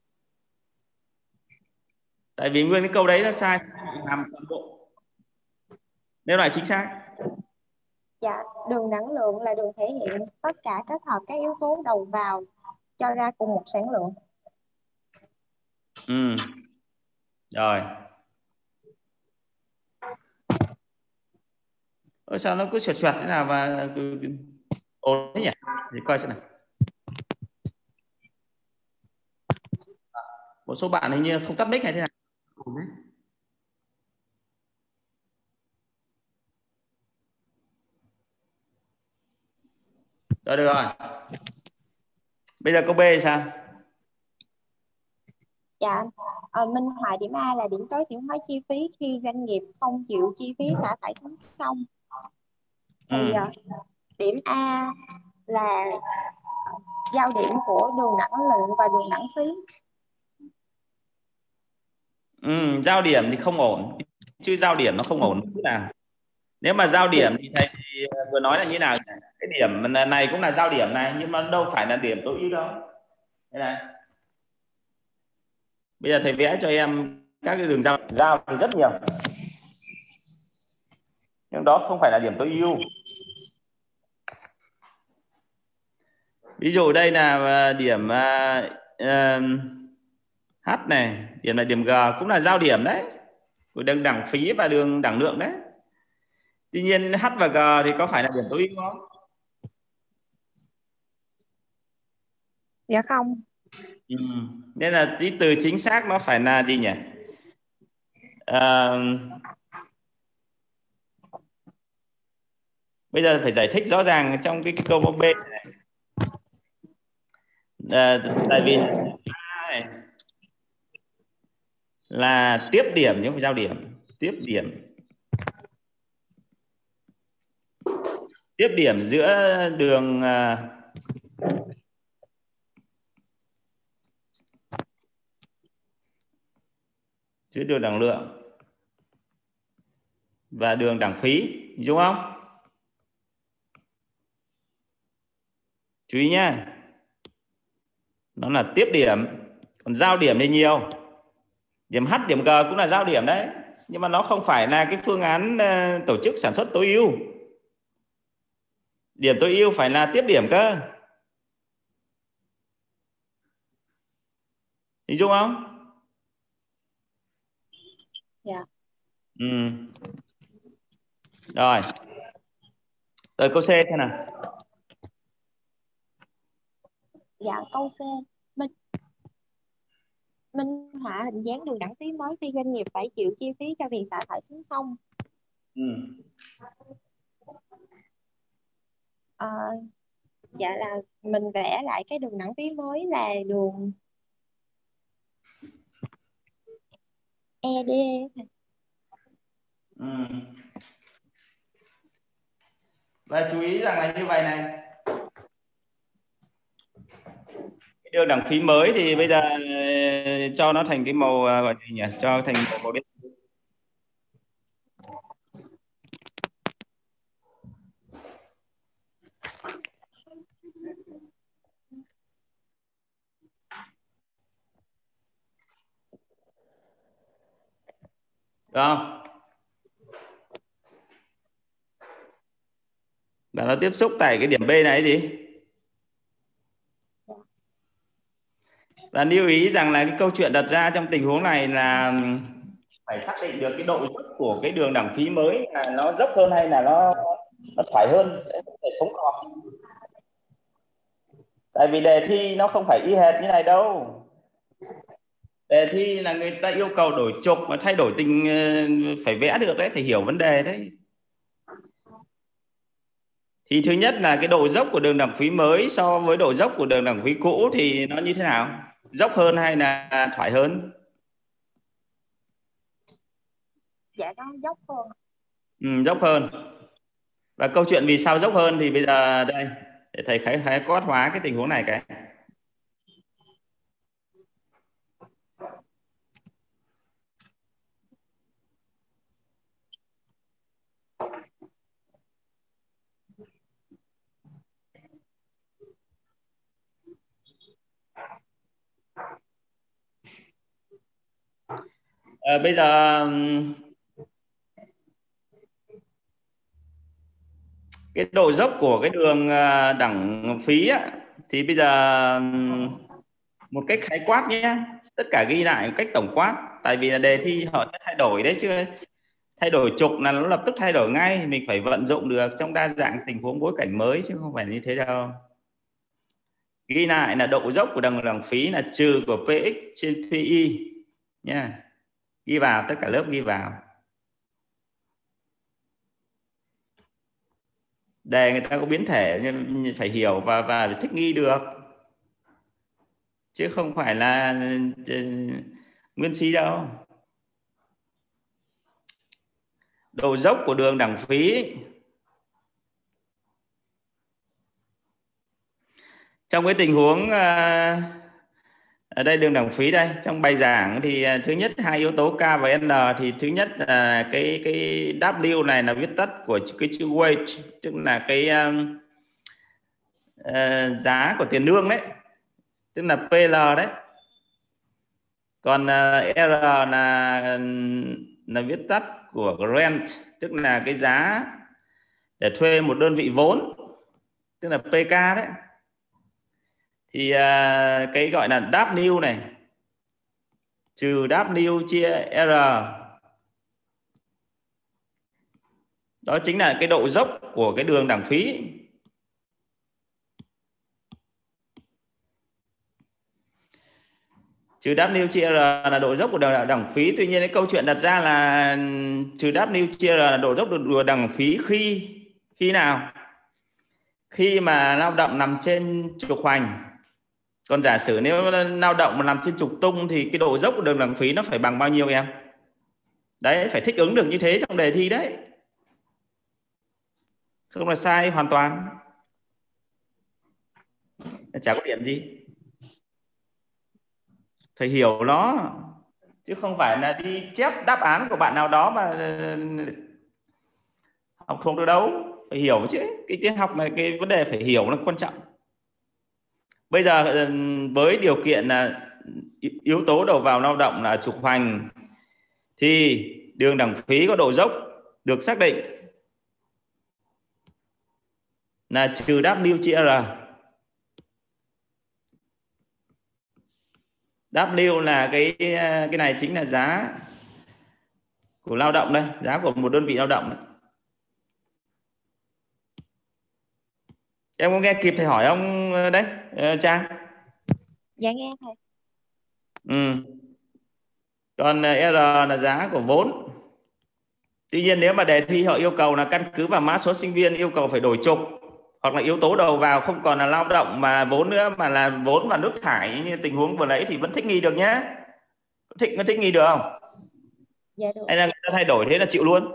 Tại vì nguyên cái câu đấy nó sai, làm toàn bộ. Nếu lại chính xác. Dạ đường đẳng lượng là đường thể hiện tất cả kết hợp các yếu tố đầu vào cho ra cùng một sản lượng. Rồi. Ôi, sao nó cứ xoẹt xoẹt thế nào và ổn thế nhỉ? Để coi xem nào. Một số bạn hình như không tắt mic hay thế nào. Rồi được rồi. Bây giờ câu B sao? Dạ, minh họa điểm A là điểm tối thiểu hóa chi phí khi doanh nghiệp không chịu chi phí xả thải xuống sông. Thì điểm A là giao điểm của đường đẳng lượng và đường đẳng phí. Giao điểm thì không ổn, chứ giao điểm nó không ổn nào. Nếu mà giao điểm thì thầy vừa nói là như nào? Cái điểm này cũng là giao điểm này, nhưng mà đâu phải là điểm tối ưu đâu. Đây này. Bây giờ thầy vẽ cho em các cái đường giao thì rất nhiều, nhưng đó không phải là điểm tối ưu. Ví dụ đây là điểm H này, điểm này điểm G cũng là giao điểm đấy của đường đẳng phí và đường đẳng lượng đấy. Tuy nhiên H và G thì có phải là điểm tối ưu không? Dạ không. Nên là cái từ chính xác nó phải là gì nhỉ? Bây giờ phải giải thích rõ ràng trong cái câu B này. Tại vì này là tiếp điểm chứ không phải giao điểm. Tiếp điểm giữa đường đẳng lượng và đường đẳng phí, đúng không? Chú ý nhá, nó là tiếp điểm, còn giao điểm thì nhiều. Điểm H, điểm G cũng là giao điểm đấy, nhưng mà nó không phải là cái phương án tổ chức sản xuất tối ưu. Điểm tối ưu phải là tiếp điểm cơ. Hình dung không? Dạ. Rồi. Rồi câu C thế nào? Dạ, câu C. Minh họa hình dáng đường đẳng phí mới khi doanh nghiệp phải chịu chi phí cho việc xả thải xuống sông. Dạ là mình vẽ lại cái đường đẳng phí mới là đường ED. Và chú ý rằng là như vậy này, cái đường đẳng phí mới thì bây giờ cho nó thành cái màu gọi gì nhỉ? Cho thành màu đen. Được không? Và nó tiếp xúc tại cái điểm B này là gì? Và lưu ý rằng là cái câu chuyện đặt ra trong tình huống này là phải xác định được cái độ dốc của cái đường đẳng phí mới là nó dốc hơn hay là nó thoải hơn để sống còn. Tại vì đề thi nó không phải y hệt như này đâu. Đề thi là người ta yêu cầu đổi trục mà thay đổi tình phải vẽ được đấy, phải hiểu vấn đề đấy. Thì thứ nhất là cái độ dốc của đường đẳng phí mới so với độ dốc của đường đẳng phí cũ thì nó như thế nào? Dốc hơn hay là thoải hơn? Dạ nó dốc hơn. Dốc hơn. Và câu chuyện vì sao dốc hơn thì bây giờ đây để thầy khái quát hóa cái tình huống này cái. Bây giờ cái độ dốc của cái đường đẳng phí á, thì bây giờ một cách khái quát nhé, tất cả ghi lại một cách tổng quát, tại vì là đề thi họ sẽ thay đổi đấy, chứ thay đổi trục là nó lập tức thay đổi ngay, mình phải vận dụng được trong đa dạng tình huống bối cảnh mới chứ không phải như thế đâu. Ghi lại là độ dốc của đường đẳng phí là trừ của Px trên Pi nha, ghi vào, tất cả lớp ghi vào. Đề người ta có biến thể nhưng phải hiểu và phải thích nghi được, chứ không phải là nguyên si đâu. Độ dốc của đường đẳng phí trong cái tình huống ở đây đường đẳng phí đây trong bài giảng thì thứ nhất hai yếu tố K và N, thì thứ nhất là cái W này là viết tắt của cái chữ weight, tức là cái giá của tiền lương đấy, tức là PL đấy. Còn R là viết tắt của rent, tức là cái giá để thuê một đơn vị vốn, tức là PK đấy. Thì cái gọi là W này trừ W chia R. Đó chính là cái độ dốc của cái đường đẳng phí. Trừ W chia R là độ dốc của đường đẳng phí. Tuy nhiên cái câu chuyện đặt ra là trừ W chia R là độ dốc của đường đẳng phí khi nào? Khi mà lao động nằm trên trục hoành. Còn giả sử nếu lao động mà nằm trên trục tung thì cái độ dốc của đường đẳng phí nó phải bằng bao nhiêu em? Đấy, phải thích ứng được như thế trong đề thi đấy. Không là sai hoàn toàn. Chả có điểm gì. Phải hiểu nó. Chứ không phải là đi chép đáp án của bạn nào đó mà học thuộc được đâu. Phải hiểu chứ. Cái tiết học này, cái vấn đề phải hiểu nó quan trọng. Bây giờ với điều kiện là yếu tố đầu vào lao động là trục hoành thì đường đẳng phí có độ dốc được xác định là trừ W chia R. W là cái này chính là giá của lao động đây, giá của một đơn vị lao động đấy. Em có nghe kịp thầy hỏi không đấy, Trang? Dạ nghe thầy. Còn R là giá của vốn. Tuy nhiên nếu mà đề thi họ yêu cầu là căn cứ vào mã số sinh viên yêu cầu phải đổi trục, hoặc là yếu tố đầu vào không còn là lao động mà vốn nữa, mà là vốn và nước thải như tình huống vừa nãy thì vẫn thích nghi được nhé. Nó thích nghi được không? Dạ được. Hay là người ta thay đổi thế là chịu luôn?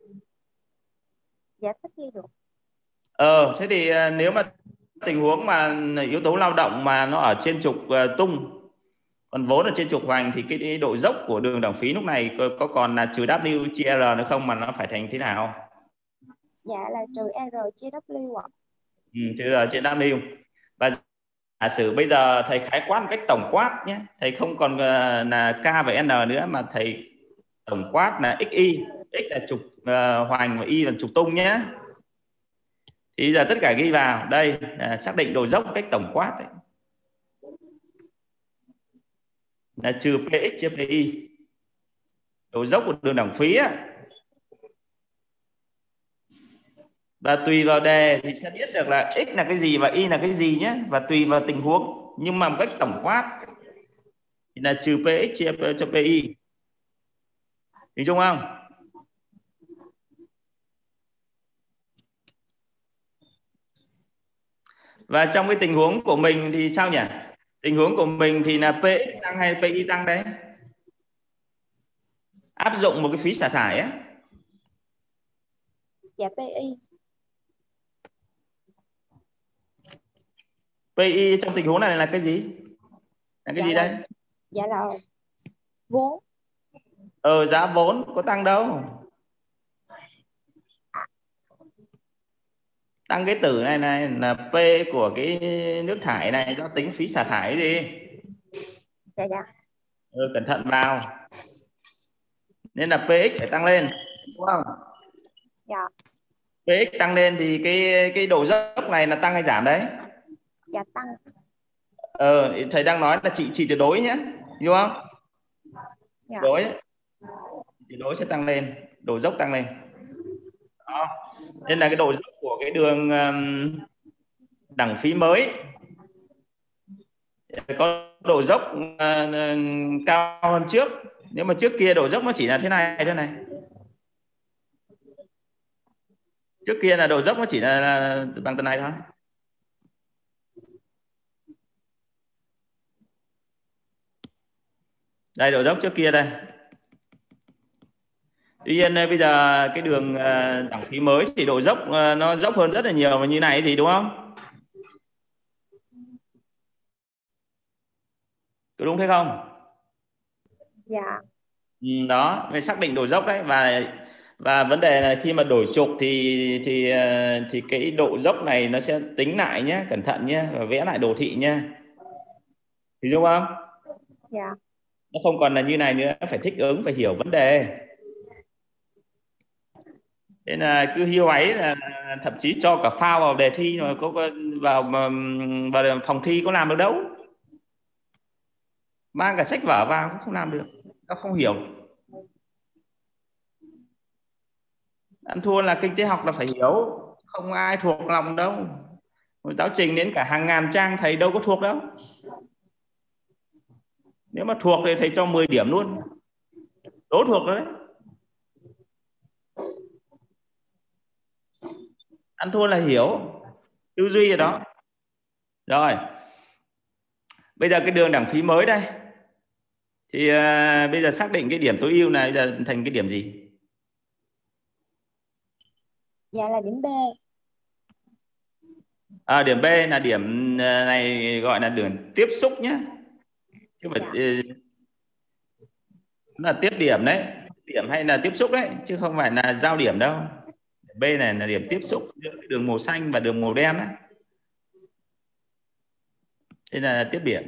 Dạ thích nghi được. Thế thì nếu mà tình huống mà yếu tố lao động mà nó ở trên trục tung, còn vốn ở trên trục hoành thì cái độ dốc của đường đẳng phí lúc này có còn là trừ W chia R nữa không, mà nó phải thành thế nào? Dạ là trừ R chia W ạ. Trừ R chia W. Và giả sử bây giờ thầy khái quát một cách tổng quát nhé, thầy không còn là K và N nữa mà thầy tổng quát là XY. X là trục hoành và Y là trục tung nhé. Thì giờ tất cả ghi vào đây là xác định độ dốc một cách tổng quát đấy. Là trừ PX chia PY, độ dốc của đường đẳng phí á. Và tùy vào đề thì sẽ biết được là X là cái gì và Y là cái gì nhé. Và tùy vào tình huống, nhưng mà một cách tổng quát thì là trừ PX chia cho PY. Hình dung không? Và trong cái tình huống của mình thì sao nhỉ? Tình huống của mình thì là PX tăng hay PY tăng đấy? Áp dụng một cái phí xả thải á. Dạ PY. PY trong tình huống này là cái gì? Là cái dạ gì là, đây? Dạ là vốn. Giá vốn có tăng đâu. Tăng cái tử này là P của cái nước thải này do tính phí xả thải gì? Dạ. Cẩn thận vào. Nên là PX phải tăng lên, đúng không? Dạ. PX tăng lên thì cái độ dốc này là tăng hay giảm đấy? Dạ tăng. Thầy đang nói là chỉ tuyệt đối nhé, hiểu không? Dạ. Tuyệt đối sẽ tăng lên, độ dốc tăng lên. Đó. Nên là cái độ dốc của cái đường đẳng phí mới có độ dốc cao hơn trước. Nếu mà trước kia độ dốc nó chỉ là thế này thôi này. Trước kia là độ dốc nó chỉ là bằng tầng này thôi. Đây độ dốc trước kia đây. Tuy nhiên bây giờ cái đường đẳng phí mới thì độ dốc nó dốc hơn rất là nhiều, và như này thì đúng không? Có đúng thế không? Dạ. Đó, phải xác định độ dốc đấy. Và vấn đề là khi mà đổi trục thì cái độ dốc này nó sẽ tính lại nhé, cẩn thận nhé, và vẽ lại đồ thị nhé. Hiểu đúng không? Dạ. Nó không còn là như này nữa, phải thích ứng, phải hiểu vấn đề. Thế là cứ hiêu ấy là thậm chí cho cả phao vào đề thi rồi có vào phòng thi có làm được đâu. mang cả sách vở vào cũng không làm được, nó không hiểu. Ăn thua là kinh tế học là phải hiểu, không ai thuộc lòng đâu. Một giáo trình đến cả hàng ngàn trang thầy đâu có thuộc đâu. Nếu mà thuộc thì thầy cho 10 điểm luôn, đố thuộc đấy. Ăn thua là hiểu, tư duy ở đó. Rồi bây giờ cái đường đẳng phí mới đây thì bây giờ xác định cái điểm tối ưu này giờ thành cái điểm gì? Dạ là điểm B. Điểm B là điểm này gọi là điểm tiếp xúc nhé, chứ phải nó là tiếp điểm đấy, điểm hay là tiếp xúc đấy, chứ không phải là giao điểm đâu. B này là điểm tiếp xúc giữa đường màu xanh và đường màu đen đấy. Đây là tiếp điểm.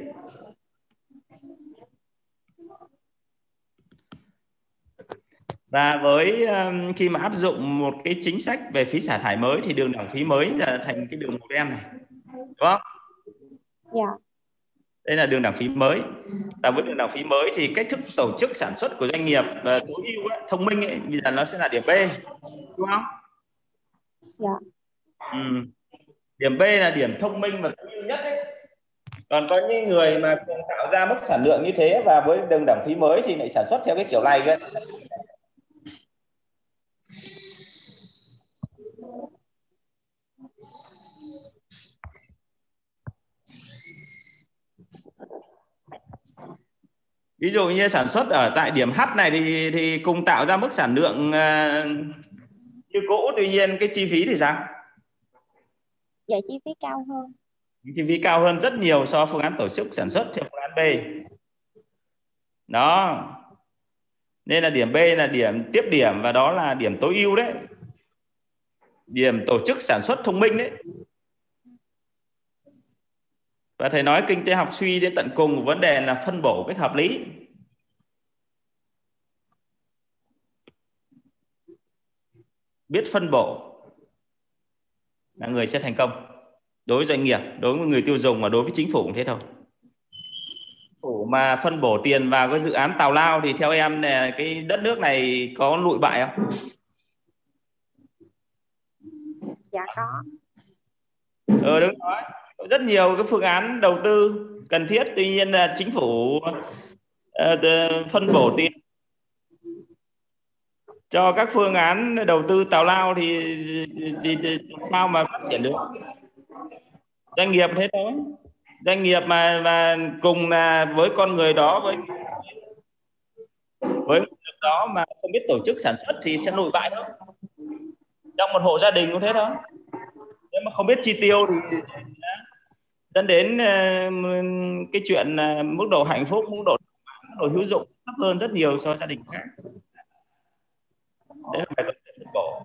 Và với khi mà áp dụng một cái chính sách về phí xả thải mới thì đường đẳng phí mới là thành cái đường màu đen này, đúng không? Dạ. Đây là đường đẳng phí mới. Và với đường đẳng phí mới thì cách thức tổ chức sản xuất của doanh nghiệp tối ưu thông minh ấy, bây giờ nó sẽ là điểm B, đúng không? Dạ. Điểm B là điểm thông minh và tối ưu nhất ấy. Còn có những người mà tạo ra mức sản lượng như thế và với đường đẳng phí mới thì lại sản xuất theo cái kiểu này cơ. Ví dụ như sản xuất ở tại điểm H này thì cùng tạo ra mức sản lượng như cũ, tuy nhiên cái chi phí thì sao? Dạ chi phí cao hơn. Chi phí cao hơn rất nhiều so với phương án tổ chức sản xuất theo phương án B. Đó. Nên là điểm B là điểm tiếp điểm và đó là điểm tối ưu đấy. Điểm tổ chức sản xuất thông minh đấy. Và thầy nói kinh tế học suy đến tận cùng của vấn đề là phân bổ cách hợp lý. Biết phân bổ là người sẽ thành công. Đối với doanh nghiệp, đối với người tiêu dùng và đối với chính phủ cũng thế thôi. Mà phân bổ tiền vào cái dự án tào lao thì theo em là cái đất nước này có lụi bại không? Dạ có. Đúng rồi. Có rất nhiều cái phương án đầu tư cần thiết, tuy nhiên là chính phủ phân bổ tiền cho các phương án đầu tư tào lao thì sao mà phát triển được? Doanh nghiệp thế thôi. Doanh nghiệp mà cùng là với con người đó, với nguồn lực đó mà không biết tổ chức sản xuất thì sẽ lụi bại thôi. Trong một hộ gia đình cũng thế thôi. Nếu mà không biết chi tiêu thì dẫn đến cái chuyện mức độ hạnh phúc, mức độ hữu dụng thấp hơn rất nhiều so với gia đình khác. Đấy là bài toán phân bổ.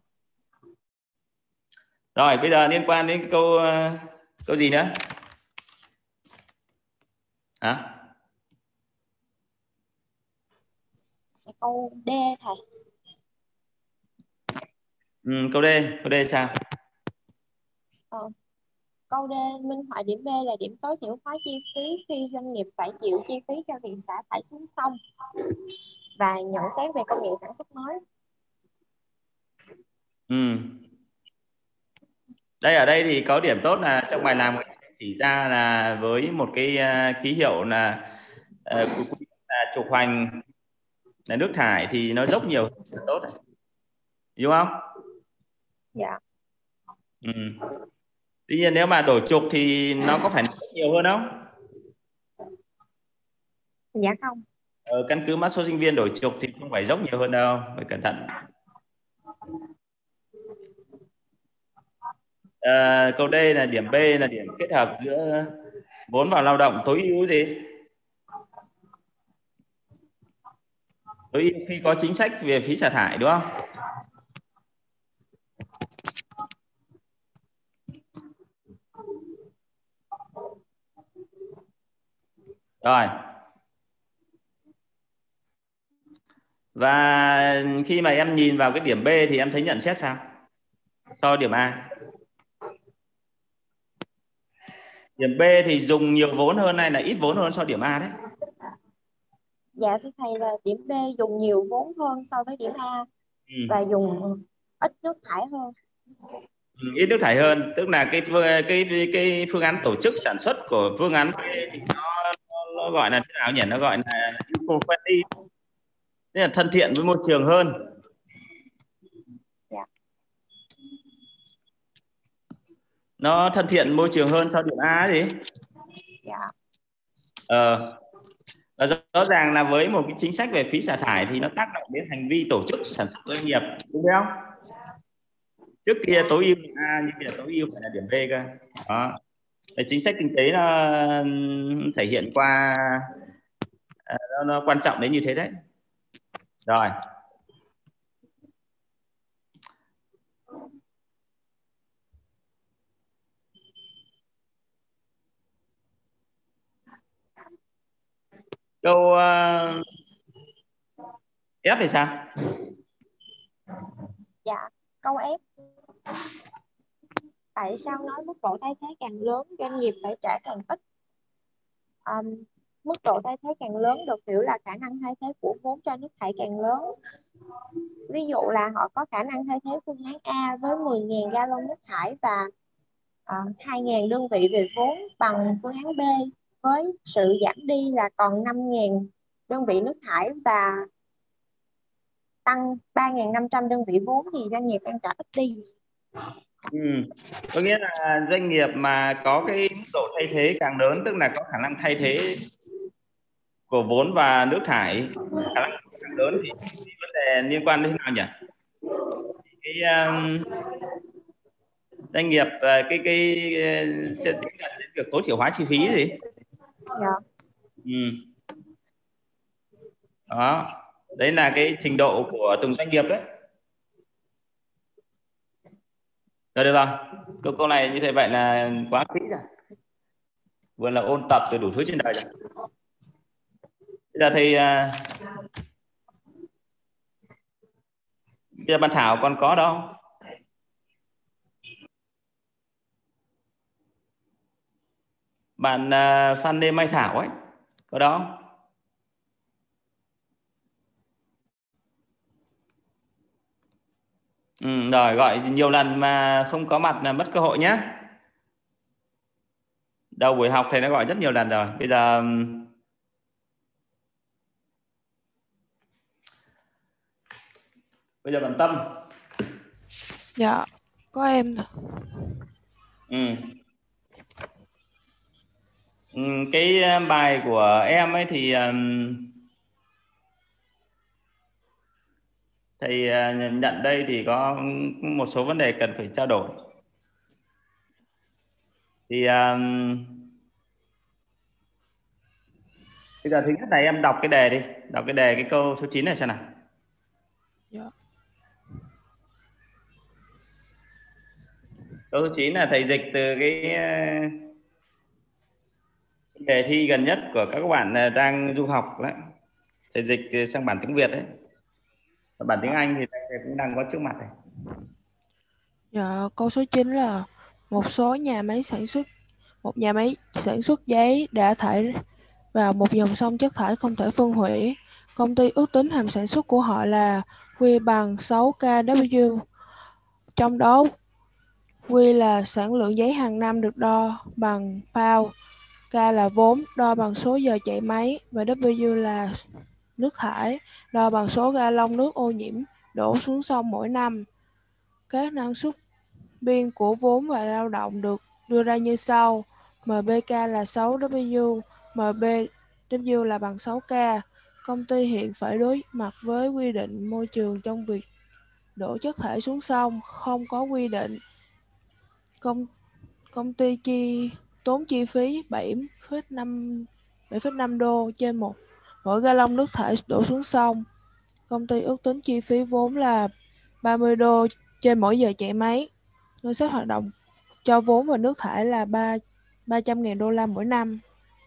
Rồi bây giờ liên quan đến câu gì nữa? Hả? Câu D thầy. Câu D sao? Câu D minh họa điểm B là điểm tối thiểu hóa chi phí khi doanh nghiệp phải chịu chi phí cho việc xả thải xuống sông và nhận xét về công nghệ sản xuất mới. Đây ở đây thì có điểm tốt là trong bài làm chỉ ra là với một cái ký hiệu là trục hoành là nước thải thì nó dốc nhiều tốt này. Đúng không? Dạ. Tuy nhiên nếu mà đổi trục thì nó có phải nhiều hơn không? Dạ không. Căn cứ mã số sinh viên đổi trục thì không phải dốc nhiều hơn đâu, phải cẩn thận. Câu D là điểm B là điểm kết hợp giữa vốn vào lao động tối ưu gì? Tối ưu khi có chính sách về phí xả thải, đúng không? Rồi. Và khi mà em nhìn vào cái điểm B thì em thấy nhận xét sao so điểm A? Điểm B thì dùng nhiều vốn hơn hay là ít vốn hơn so điểm A đấy? Dạ thưa thầy, là điểm B dùng nhiều vốn hơn so với điểm A và Ừ. dùng ít nước thải hơn. Ừ, ít nước thải hơn, tức là cái phương án tổ chức sản xuất của phương án B thì nó gọi là thế nào nhỉ, nó gọi là eco-friendly, tức là thân thiện với môi trường hơn. Dạ. Nó thân thiện môi trường hơn so với điểm A ấy gì. Dạ. Và rõ ràng là với một cái chính sách về phí xả thải thì nó tác động đến hành vi tổ chức sản xuất doanh nghiệp, đúng không? Trước kia tối ưu điểm A, nhưng bây giờ tối ưu phải là điểm B cơ. Đó. Chính sách kinh tế nó thể hiện qua nó quan trọng đến như thế đấy. Rồi. Câu F thì sao? Dạ, câu F. Tại sao nói mức độ thay thế càng lớn, doanh nghiệp phải trả càng ít? Mức độ thay thế càng lớn được hiểu là khả năng thay thế của vốn cho nước thải càng lớn. Ví dụ là họ có khả năng thay thế phương án A với 10.000 gallon nước thải và 2.000 đơn vị về vốn, bằng phương án B với sự giảm đi là còn 5.000 đơn vị nước thải và tăng 3.500 đơn vị vốn, thì doanh nghiệp đang trả ít đi. Có nghĩa là doanh nghiệp mà có cái mức độ thay thế càng lớn, tức là có khả năng thay thế của vốn và nước thải khả năng càng lớn, thì vấn đề liên quan đến thế nào nhỉ? Cái doanh nghiệp sẽ tính đến việc tối thiểu hóa chi phí gì? Dạ. Đó, đấy là cái trình độ của từng doanh nghiệp đấy. Rồi, được rồi, câu này như thế vậy là quá kỹ rồi, vừa là ôn tập từ đủ thứ trên đời rồi. Bây giờ thì bây giờ bạn Thảo còn có đâu? Bạn Phan Lê Mai Thảo ấy, có đó? Rồi, gọi nhiều lần mà không có mặt là mất cơ hội nhé. Đầu buổi học thầy đã gọi rất nhiều lần rồi. Bây giờ bạn Tâm. Dạ, có em. Cái bài của em ấy thì thầy nhận đây thì có một số vấn đề cần phải trao đổi. Thì bây giờ thứ nhất này em đọc cái đề đi, đọc cái đề, cái câu số 9 này xem nào. Dạ. Câu số 9 là thầy dịch từ cái đề thi gần nhất của các bạn đang du học đấy. Thầy dịch sang bản tiếng Việt đấy. Và bản tiếng Anh thì thầy cũng đang có trước mặt này. Dạ, câu số 9 là một nhà máy sản xuất giấy đã thải vào một dòng sông chất thải không thể phân hủy. Công ty ước tính hàm sản xuất của họ là Q bằng 6 kW. Trong đó Q là sản lượng giấy hàng năm được đo bằng pound, K là vốn đo bằng số giờ chạy máy và W là nước thải đo bằng số gallon nước ô nhiễm đổ xuống sông mỗi năm. Các năng suất biên của vốn và lao động được đưa ra như sau: MBK là 6W, MBW là bằng 6K. Công ty hiện phải đối mặt với quy định môi trường trong việc đổ chất thải xuống sông, không có quy định. Công ty tốn chi phí 7,5 đô trên mỗi gallon nước thải đổ xuống sông. Công ty ước tính chi phí vốn là 30 đô trên mỗi giờ chạy máy. Ngân sách hoạt động cho vốn và nước thải là 300.000 đô la mỗi năm.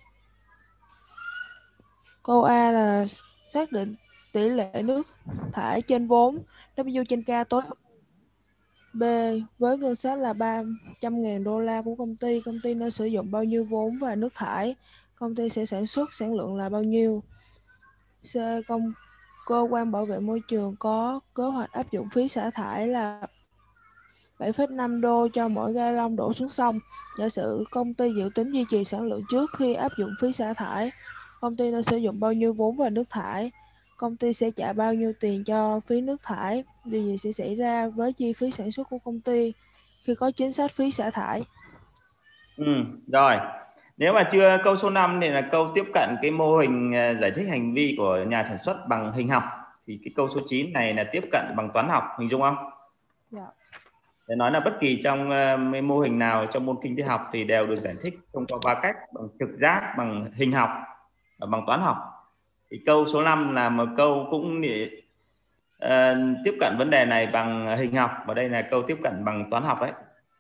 Câu A là xác định tỷ lệ nước thải trên vốn W trên K tối. B. Với ngân sách là 300.000 đô la của công ty nên sử dụng bao nhiêu vốn và nước thải? Công ty sẽ sản xuất sản lượng là bao nhiêu? C. Cơ quan bảo vệ môi trường có kế hoạch áp dụng phí xả thải là 7,5 đô cho mỗi gallon đổ xuống sông. Giả sử công ty dự tính duy trì sản lượng trước khi áp dụng phí xả thải, công ty nên sử dụng bao nhiêu vốn và nước thải? Công ty sẽ trả bao nhiêu tiền cho phí nước thải? Điều gì sẽ xảy ra với chi phí sản xuất của công ty khi có chính sách phí xả thải? Rồi, nếu mà chưa câu số 5 thì là câu tiếp cận cái mô hình giải thích hành vi của nhà sản xuất bằng hình học, thì cái câu số 9 này là tiếp cận bằng toán học, hình dung không? Dạ. Để nói là bất kỳ trong mô hình nào trong môn kinh tế học thì đều được giải thích thông qua ba cách: bằng trực giác, bằng hình học và bằng toán học. Thì câu số 5 là một câu cũng tiếp cận vấn đề này bằng hình học, và đây là câu tiếp cận bằng toán học đấy.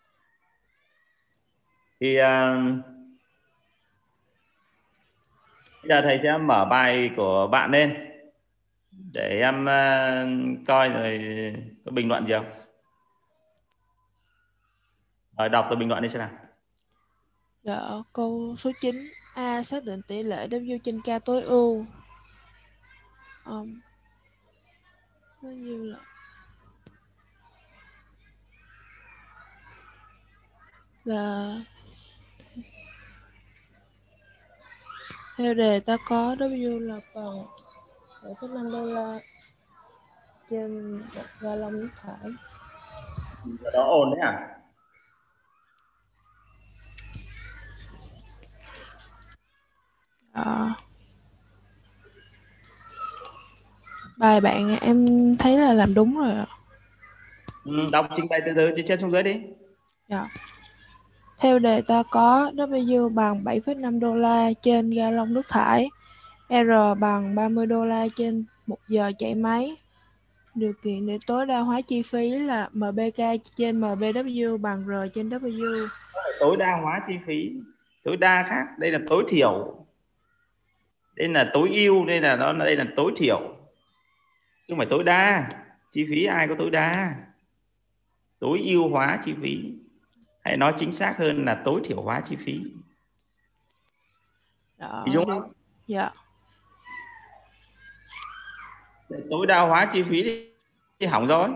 Thì bây giờ thầy sẽ mở bài của bạn lên để em coi rồi có bình luận gì không. Rồi đọc từ bình luận đi xem nào. Dạ, câu số 9 A. Xác định tỷ lệ W trên K tối ưu. Nó như là theo đề ta có W là bằng 7,5 đô la trên 1 gallon nước thải. Đó ổn đấy à? Bài bạn em thấy là làm đúng rồi ạ. Đọc trình bày từ từ trên trên xuống dưới đi. Dạ. Theo đề ta có W bằng 7,5 đô la trên gallon nước thải, R bằng 30 đô la trên 1 giờ chạy máy. Điều kiện để tối đa hóa chi phí là MBK trên MBW bằng R trên W. Tối đa hóa chi phí, tối đa khác, đây là tối thiểu, đây là tối ưu, đây là tối thiểu chứ không phải tối đa. Chi phí ai có tối đa? Tối ưu hóa chi phí, hay nói chính xác hơn là tối thiểu hóa chi phí. Thì đúng không? Dạ. Để tối đa hóa chi phí thì hỏng rồi.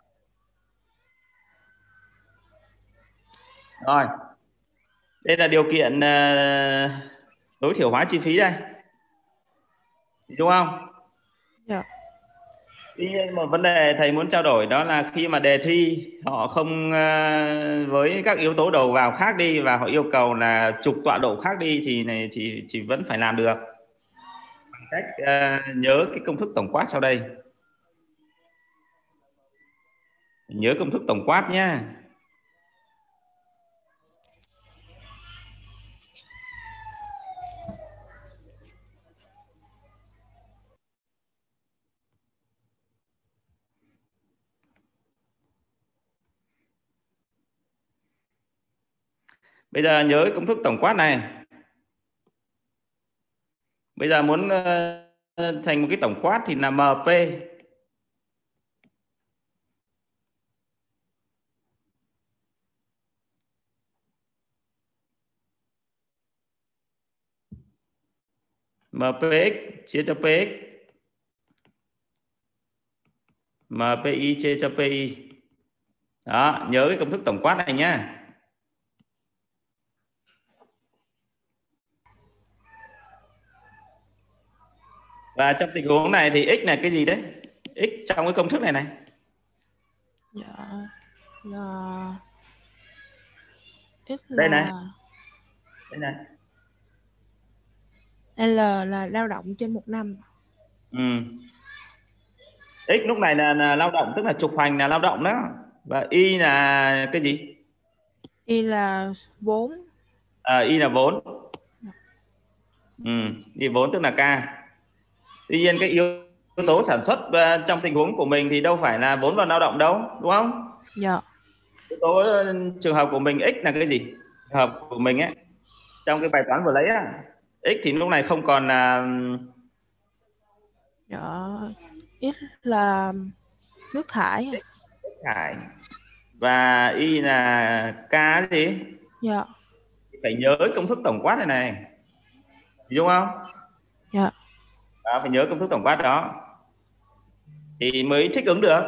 Rồi, đây là điều kiện tối thiểu hóa chi phí đây, đúng không? Dạ. Tuy nhiên một vấn đề thầy muốn trao đổi đó là khi mà đề thi họ không với các yếu tố đầu vào khác đi, và họ yêu cầu là trục tọa độ khác đi, thì này thì vẫn phải làm được bằng cách nhớ cái công thức tổng quát sau đây. Nhớ công thức tổng quát nhé. Bây giờ nhớ công thức tổng quát này. Bây giờ muốn thành một cái tổng quát thì là MP MPX chia cho PX, MPI chia cho PI. Đó, nhớ cái công thức tổng quát này nhá. Và trong tình huống này thì x là cái gì đấy? X trong cái công thức này này. Dạ là X Đây này. là Đây này. L là lao động trên 1 năm. X lúc này là lao động, tức là trục hoành là lao động đó. Và Y là cái gì? Y là vốn. Y là vốn. Y vốn tức là K. Tuy nhiên cái yếu tố sản xuất trong tình huống của mình thì đâu phải là vốn và lao động đâu, đúng không? Dạ. Yếu tố trường hợp của mình x là cái gì? Trường hợp của mình ấy, trong cái bài toán vừa lấy á, x thì lúc này không còn là X là nước thải. nước thải. Và Y là K gì? Dạ. Phải nhớ công thức tổng quát này này, đúng không? Dạ. Đó, phải nhớ công thức tổng quát đó thì mới thích ứng được.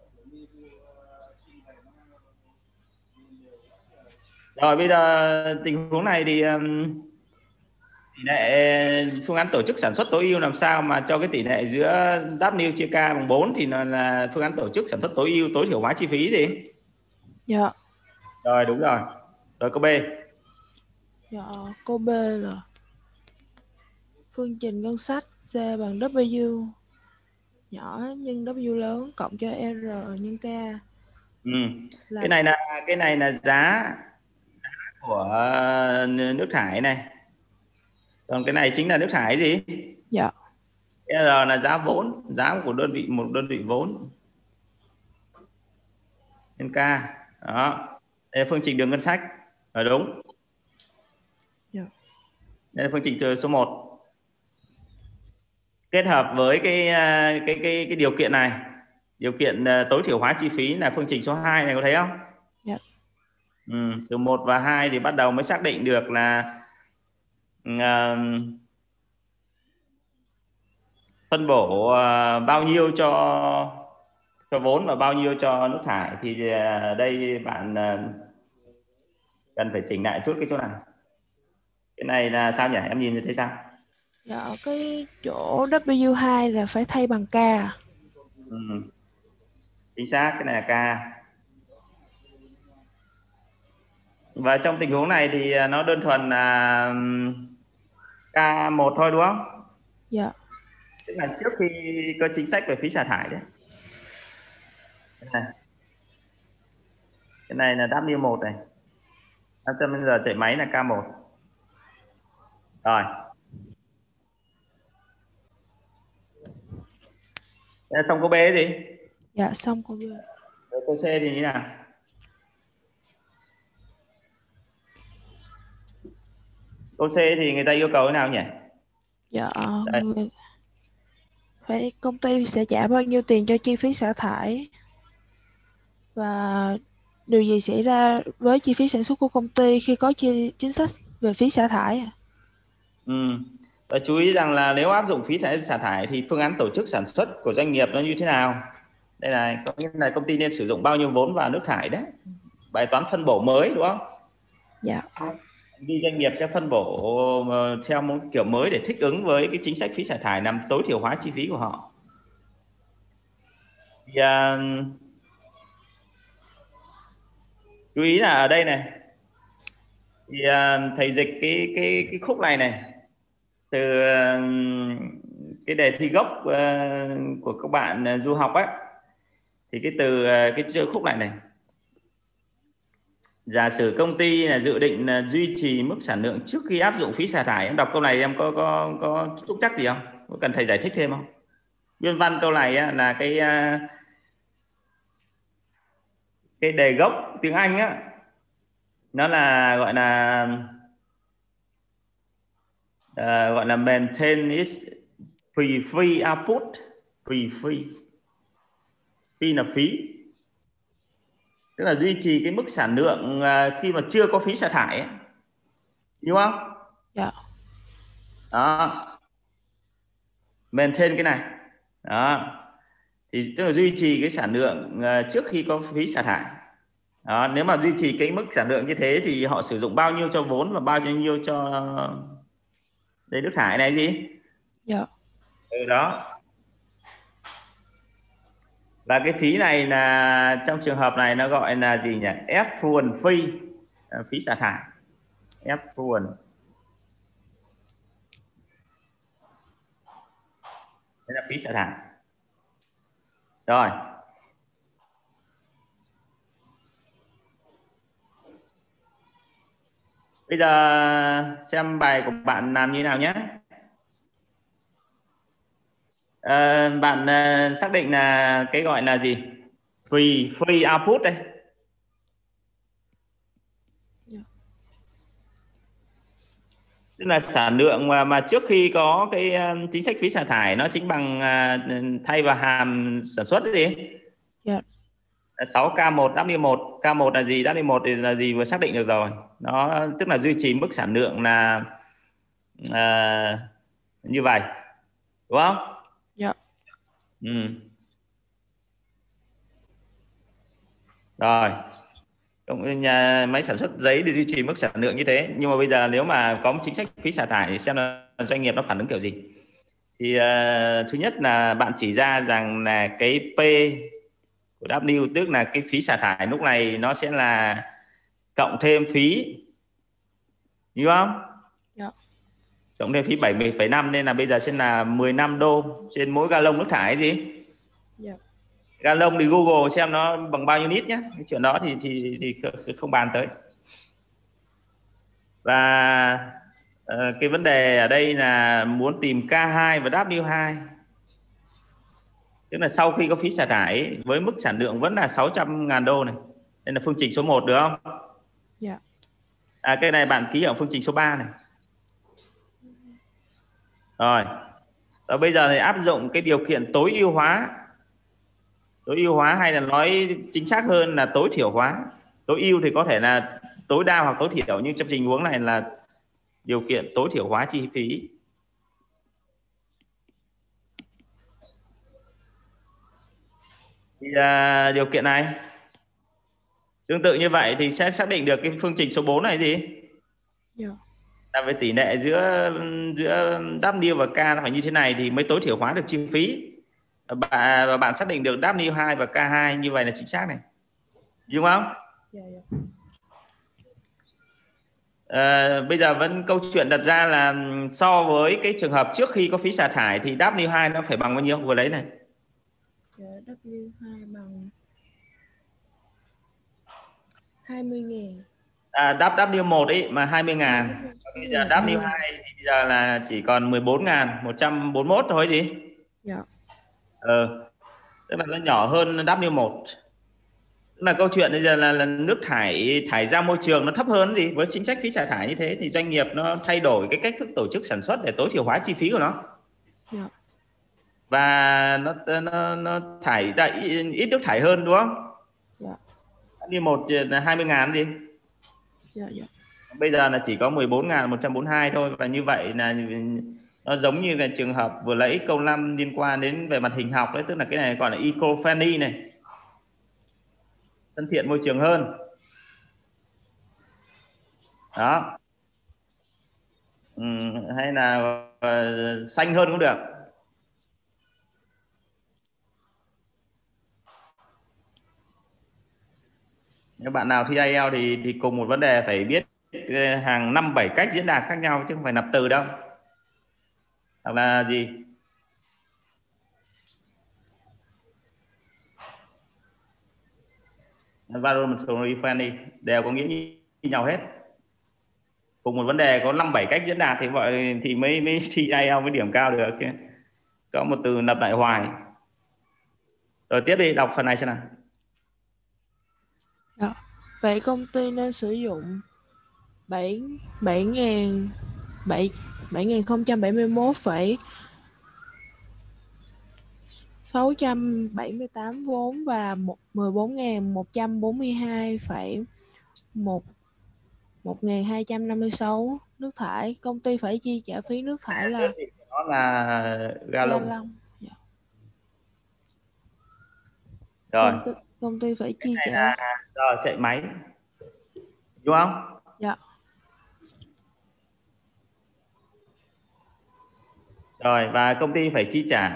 Rồi bây giờ tình huống này thì tỷ lệ phương án tổ chức sản xuất tối ưu làm sao mà cho cái tỷ lệ giữa W chia K bằng 4 thì là phương án tổ chức sản xuất tối ưu tối thiểu hóa chi phí gì? Dạ. Rồi đúng rồi. Rồi câu B. Dạ, câu B là phương trình ngân sách C bằng W nhỏ nhân W lớn cộng cho R nhân K. Là Cái này là giá của nước thải này. Còn cái này chính là nước thải gì? dạ. Cái R là giá vốn, giá của đơn vị, một đơn vị vốn. Nhân K. Đó. Đây là phương trình đường ngân sách. Rồi đúng. Dạ. Đây là phương trình số 1. Kết hợp với cái điều kiện này, điều kiện tối thiểu hóa chi phí là phương trình số 2 này, có thấy không? Dạ. Từ 1 và 2 thì bắt đầu mới xác định được là phân bổ bao nhiêu cho vốn và bao nhiêu cho nước thải. Thì đây bạn cần phải chỉnh lại chút cái chỗ này. Cái này là sao nhỉ? Em nhìn thấy sao? Dạ, cái chỗ W2 là phải thay bằng K. Chính xác, cái này là K. Và trong tình huống này thì nó đơn thuần là K1 thôi đúng không? Dạ. Tức là trước khi có chính sách về phí xả thải đấy. Cái này là W1 này. 500 giờ chạy máy là K1. Rồi. Xong câu B gì? Dạ, xong câu B. Rồi câu C thì như thế nào? Câu C thì người ta yêu cầu thế nào nhỉ? Dạ, phải công ty sẽ trả bao nhiêu tiền cho chi phí xả thải và điều gì xảy ra với chi phí sản xuất của công ty khi có chính sách về phí xả thải. Và chú ý rằng là nếu áp dụng phí xả thải thì phương án tổ chức sản xuất của doanh nghiệp nó như thế nào? Đây là có nghĩa là công ty nên sử dụng bao nhiêu vốn vào nước thải đấy. Bài toán phân bổ mới đúng không? Dạ. Đi doanh nghiệp sẽ phân bổ theo một kiểu mới để thích ứng với cái chính sách phí xả thải, làm tối thiểu hóa chi phí của họ. Thì, chú ý là ở đây này thì thầy dịch cái khúc này từ cái đề thi gốc của các bạn du học ấy, thì từ cái khúc này giả sử công ty là dự định là duy trì mức sản lượng trước khi áp dụng phí xả thải. Em đọc câu này em có trúc chắc gì không? Có cần thầy giải thích thêm không? Nguyên văn câu này là cái đề gốc tiếng Anh á, nó là gọi là maintain its free output. Free là phí, tức là duy trì cái mức sản lượng khi mà chưa có phí xả thải ấy. Đúng không? Dạ. Đó, maintain cái này đó thì tức là duy trì cái sản lượng trước khi có phí xả thải đó. Nếu mà duy trì cái mức sản lượng như thế thì họ sử dụng bao nhiêu cho vốn và bao nhiêu cho đây nước thải này gì? Dạ. Đó. Và cái phí này là trong trường hợp này nó gọi là gì nhỉ? Effluent fee, phí xả thải. Effluent. Đây là phí xả thải. Rồi. Bây giờ xem bài của bạn làm như thế nào nhé. Bạn xác định là cái gọi là gì? Free output đây. Tức là sản lượng mà trước khi có cái chính sách phí xả thải nó chính bằng thay vào hàm sản xuất cái gì? Dạ. 6K1 W1. K1 là gì? W1 thì là gì vừa xác định được rồi. Nó tức là duy trì mức sản lượng là như vậy. đúng không? Dạ. Rồi, nhà máy sản xuất giấy để duy trì mức sản lượng như thế, nhưng mà bây giờ nếu mà có một chính sách phí xả thải thì xem là doanh nghiệp nó phản ứng kiểu gì. Thì thứ nhất là bạn chỉ ra rằng là cái P của W, tức là cái phí xả thải lúc này nó sẽ là cộng thêm phí, đúng không? Dạ. Cộng thêm phí 70,5 nên là bây giờ sẽ là 15 đô trên mỗi gallon nước thải gì? Dạ. Gallon thì Google xem nó bằng bao nhiêu lít nhé. Cái chuyện đó thì không bàn tới. Và cái vấn đề ở đây là muốn tìm K2 và W2. Tức là sau khi có phí xả thải với mức sản lượng vẫn là 600.000 đô này. Đây là phương trình số 1 được không? Dạ. Cái này bạn ký ở phương trình số 3 này. Rồi. Bây giờ thì áp dụng cái điều kiện tối ưu hóa. Tối ưu hóa hay là nói chính xác hơn là tối thiểu hóa. Tối ưu thì có thể là tối đa hoặc tối thiểu, nhưng trong tình huống này là điều kiện tối thiểu hóa chi phí. Thì điều kiện này tương tự như vậy thì sẽ xác định được cái phương trình số 4 này gì? Yeah. Là về tỷ lệ giữa W và K nó phải như thế này thì mới tối thiểu hóa được chi phí. Và bạn xác định được W2 và K2 như vậy là chính xác này, đúng không? Bây giờ vẫn câu chuyện đặt ra là so với cái trường hợp trước khi có phí xả thải thì W2 nó phải bằng bao nhiêu? Vừa lấy này. W2 bằng 20.000. W1 ấy mà 20.000. Bây giờ W2 thì bây giờ là chỉ còn 14.141 thôi gì? Dạ. Tức là nó nhỏ hơn W1. Tức là câu chuyện bây giờ là nước thải ra môi trường nó thấp hơn gì? Với chính sách phí xả thải như thế thì doanh nghiệp nó thay đổi cái cách thức tổ chức sản xuất để tối thiểu hóa chi phí của nó. Dạ. Và nó thải ra ít nước thải hơn, đúng không? Dạ. W1 là 20.000 gì? Dạ, dạ. Bây giờ là chỉ có 14.142 thôi. Và như vậy là nó giống như là trường hợp vừa lấy câu 5 liên quan đến về mặt hình học đấy, tức là cái này gọi là eco-friendly này, thân thiện môi trường hơn đó. Hay là xanh hơn cũng được. Nếu bạn nào thi IELTS thì cùng một vấn đề phải biết hàng 5-7 cách diễn đạt khác nhau chứ không phải nạp từ đâu. Hoặc là gì? Environmentally friendly đều có nghĩa như nhau hết. Cùng một vấn đề có 5-7 cách diễn đạt thì vậy thì mới thi IELTS với điểm cao được chứ. Có một từ lặp lại hoài. Rồi tiếp đi, đọc phần này xem nào. Dạ. Vậy công ty nên sử dụng 7.678 vốn và 14.142,1256 nước thải. Công ty phải chi trả phí nước thải là đó là gallon. Dạ. Rồi công ty phải chi trả rồi chạy máy, đúng không? Dạ. Rồi và công ty phải chi trả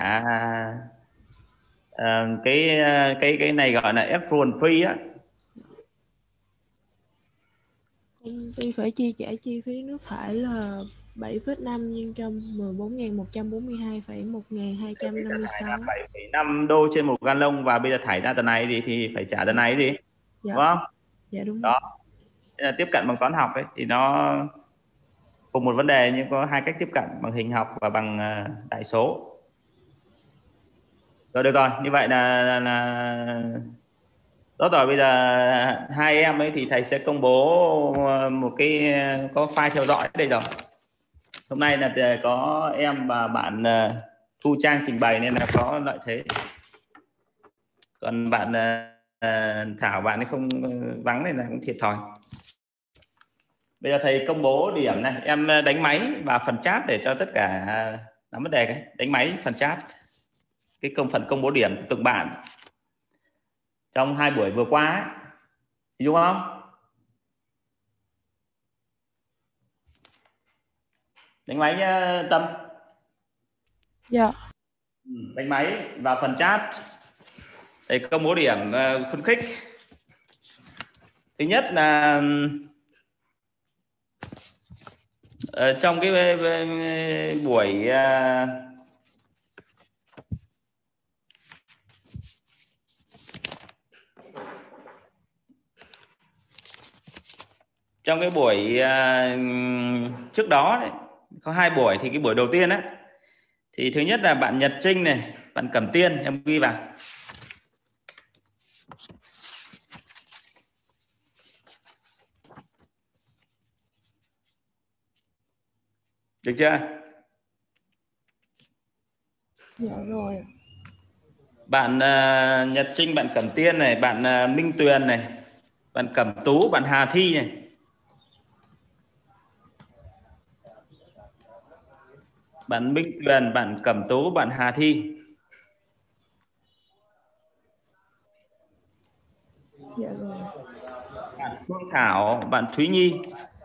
cái này gọi là effluent fee á. Công ty phải chi trả chi phí nước thải là 7,5 nhân cho 14.142,1256. 7,5 đô trên một gallon và bây giờ thải ra tần này thì phải trả tần này gì? Dạ. Đúng không? Dạ đúng. Đó. Nên là tiếp cận bằng toán học ấy thì nó cùng một vấn đề nhưng có hai cách tiếp cận, bằng hình học và bằng đại số. Rồi được rồi, như vậy là tốt rồi. Bây giờ hai em ấy thì thầy sẽ công bố một cái có file theo dõi đây rồi. Hôm nay là có em và bạn Thu Trang trình bày nên là có lợi thế. Còn bạn Thảo bạn ấy không vắng nên là cũng thiệt thòi. Bây giờ thầy công bố điểm này, em đánh máy vào phần chat để cho tất cả nắm vấn đề cái đánh máy phần chat, cái phần công bố điểm của từng bạn trong 2 buổi vừa qua ấy. Đúng không? Đánh máy nhá, Tâm. Dạ. Đánh máy vào phần chat để công bố điểm khuyến khích. Thứ nhất là trong cái buổi trước đó đấy, có 2 buổi thì cái buổi đầu tiên á thì thứ nhất là bạn Nhật Trinh này, bạn Cẩm Tiên, em ghi vào. Được chưa? Dạ rồi. Bạn Nhật Trinh, bạn Cẩm Tiên này, bạn Minh Tuyền này, bạn Cẩm Tú, bạn Hà Thi này. Bạn Minh Tuyền, bạn Cẩm Tú, bạn Hà Thi. Dạ rồi. Bạn Phương Thảo, bạn Thúy Nhi.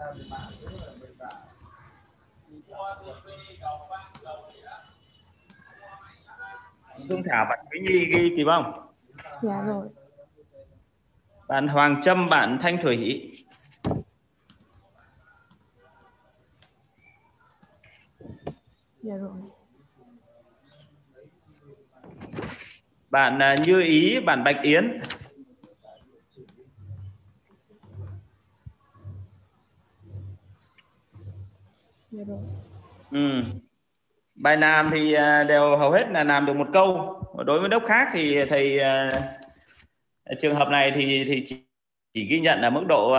Phương Thảo, bạn Thúy Nhi ghi kịp không? Dạ rồi. Bạn Hoàng Trâm, bạn Thanh Thủy. Dạ rồi. Bạn Như Ý, bạn Bạch Yến. Dạ rồi. Bài làm thì đều hầu hết là làm được 1 câu. Đối với lớp khác thì thầy trường hợp này thì chỉ ghi nhận ở mức độ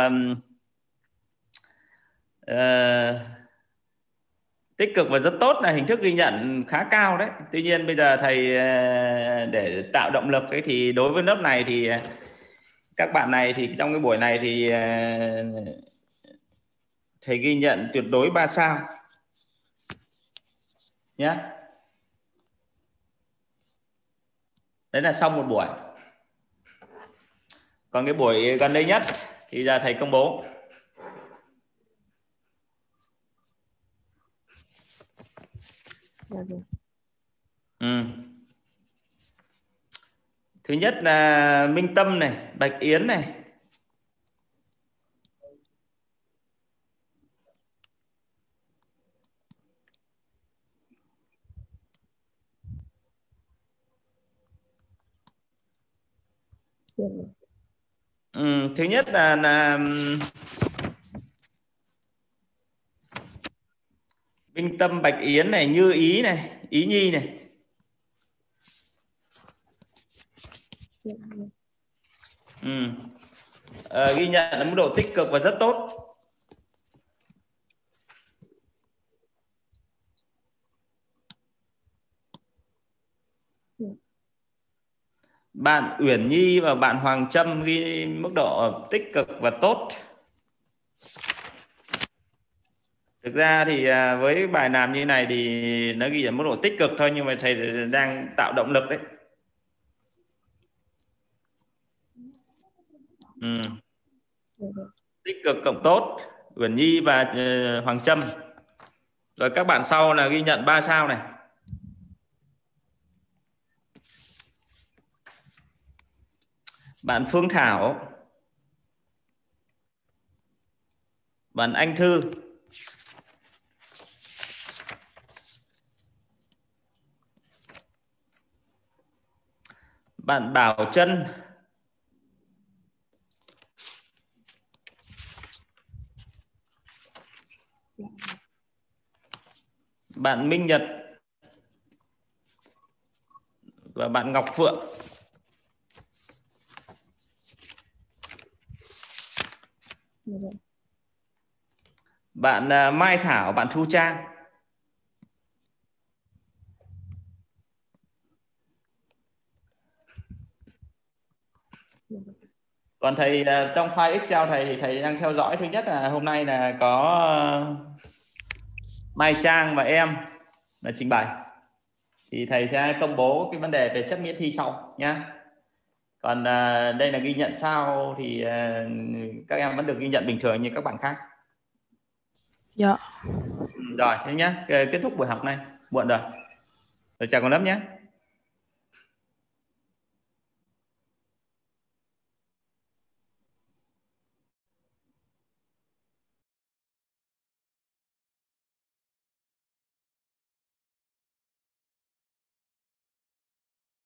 tích cực và rất tốt, là hình thức ghi nhận khá cao đấy. Tuy nhiên bây giờ thầy để tạo động lực ấy, thì đối với lớp này thì các bạn này thì trong cái buổi này thì thầy ghi nhận tuyệt đối 3 sao nhé. Đấy là xong một buổi. Còn cái buổi gần đây nhất thì giờ thầy công bố. Dạ rồi. Thứ nhất là Minh Tâm này, Bạch Yến này. Dạ rồi. Thứ nhất là Minh Tâm, Bạch Yến này, Như Ý này, Ý Nhi này. Dạ rồi. Ghi nhận là mức độ tích cực và rất tốt. Dạ. Bạn Uyển Nhi và bạn Hoàng Trâm ghi mức độ tích cực và tốt. Thực ra thì với bài làm như này thì nó ghi nhận mức độ tích cực thôi, nhưng mà thầy đang tạo động lực đấy. Dạ rồi. Tích cực cộng tốt, Uyển Nhi và Hoàng Trâm. Rồi các bạn sau là ghi nhận 3 sao này. Bạn Phương Thảo, bạn Anh Thư, bạn Bảo Trân, bạn Minh Nhật và bạn Ngọc Phượng. Dạ rồi. Bạn Mai Thảo, bạn Thu Trang. Còn thầy trong file Excel thầy thì thầy đang theo dõi. Thứ nhất là hôm nay là có Mai Trang và em là trình bày. Thì thầy sẽ công bố cái vấn đề về xét miễn thi sau nhá. Còn đây là ghi nhận sau thì các em vẫn được ghi nhận bình thường như các bạn khác. Dạ. Rồi thế nhé, kết thúc buổi học này muộn rồi. Chào con lớp nhé.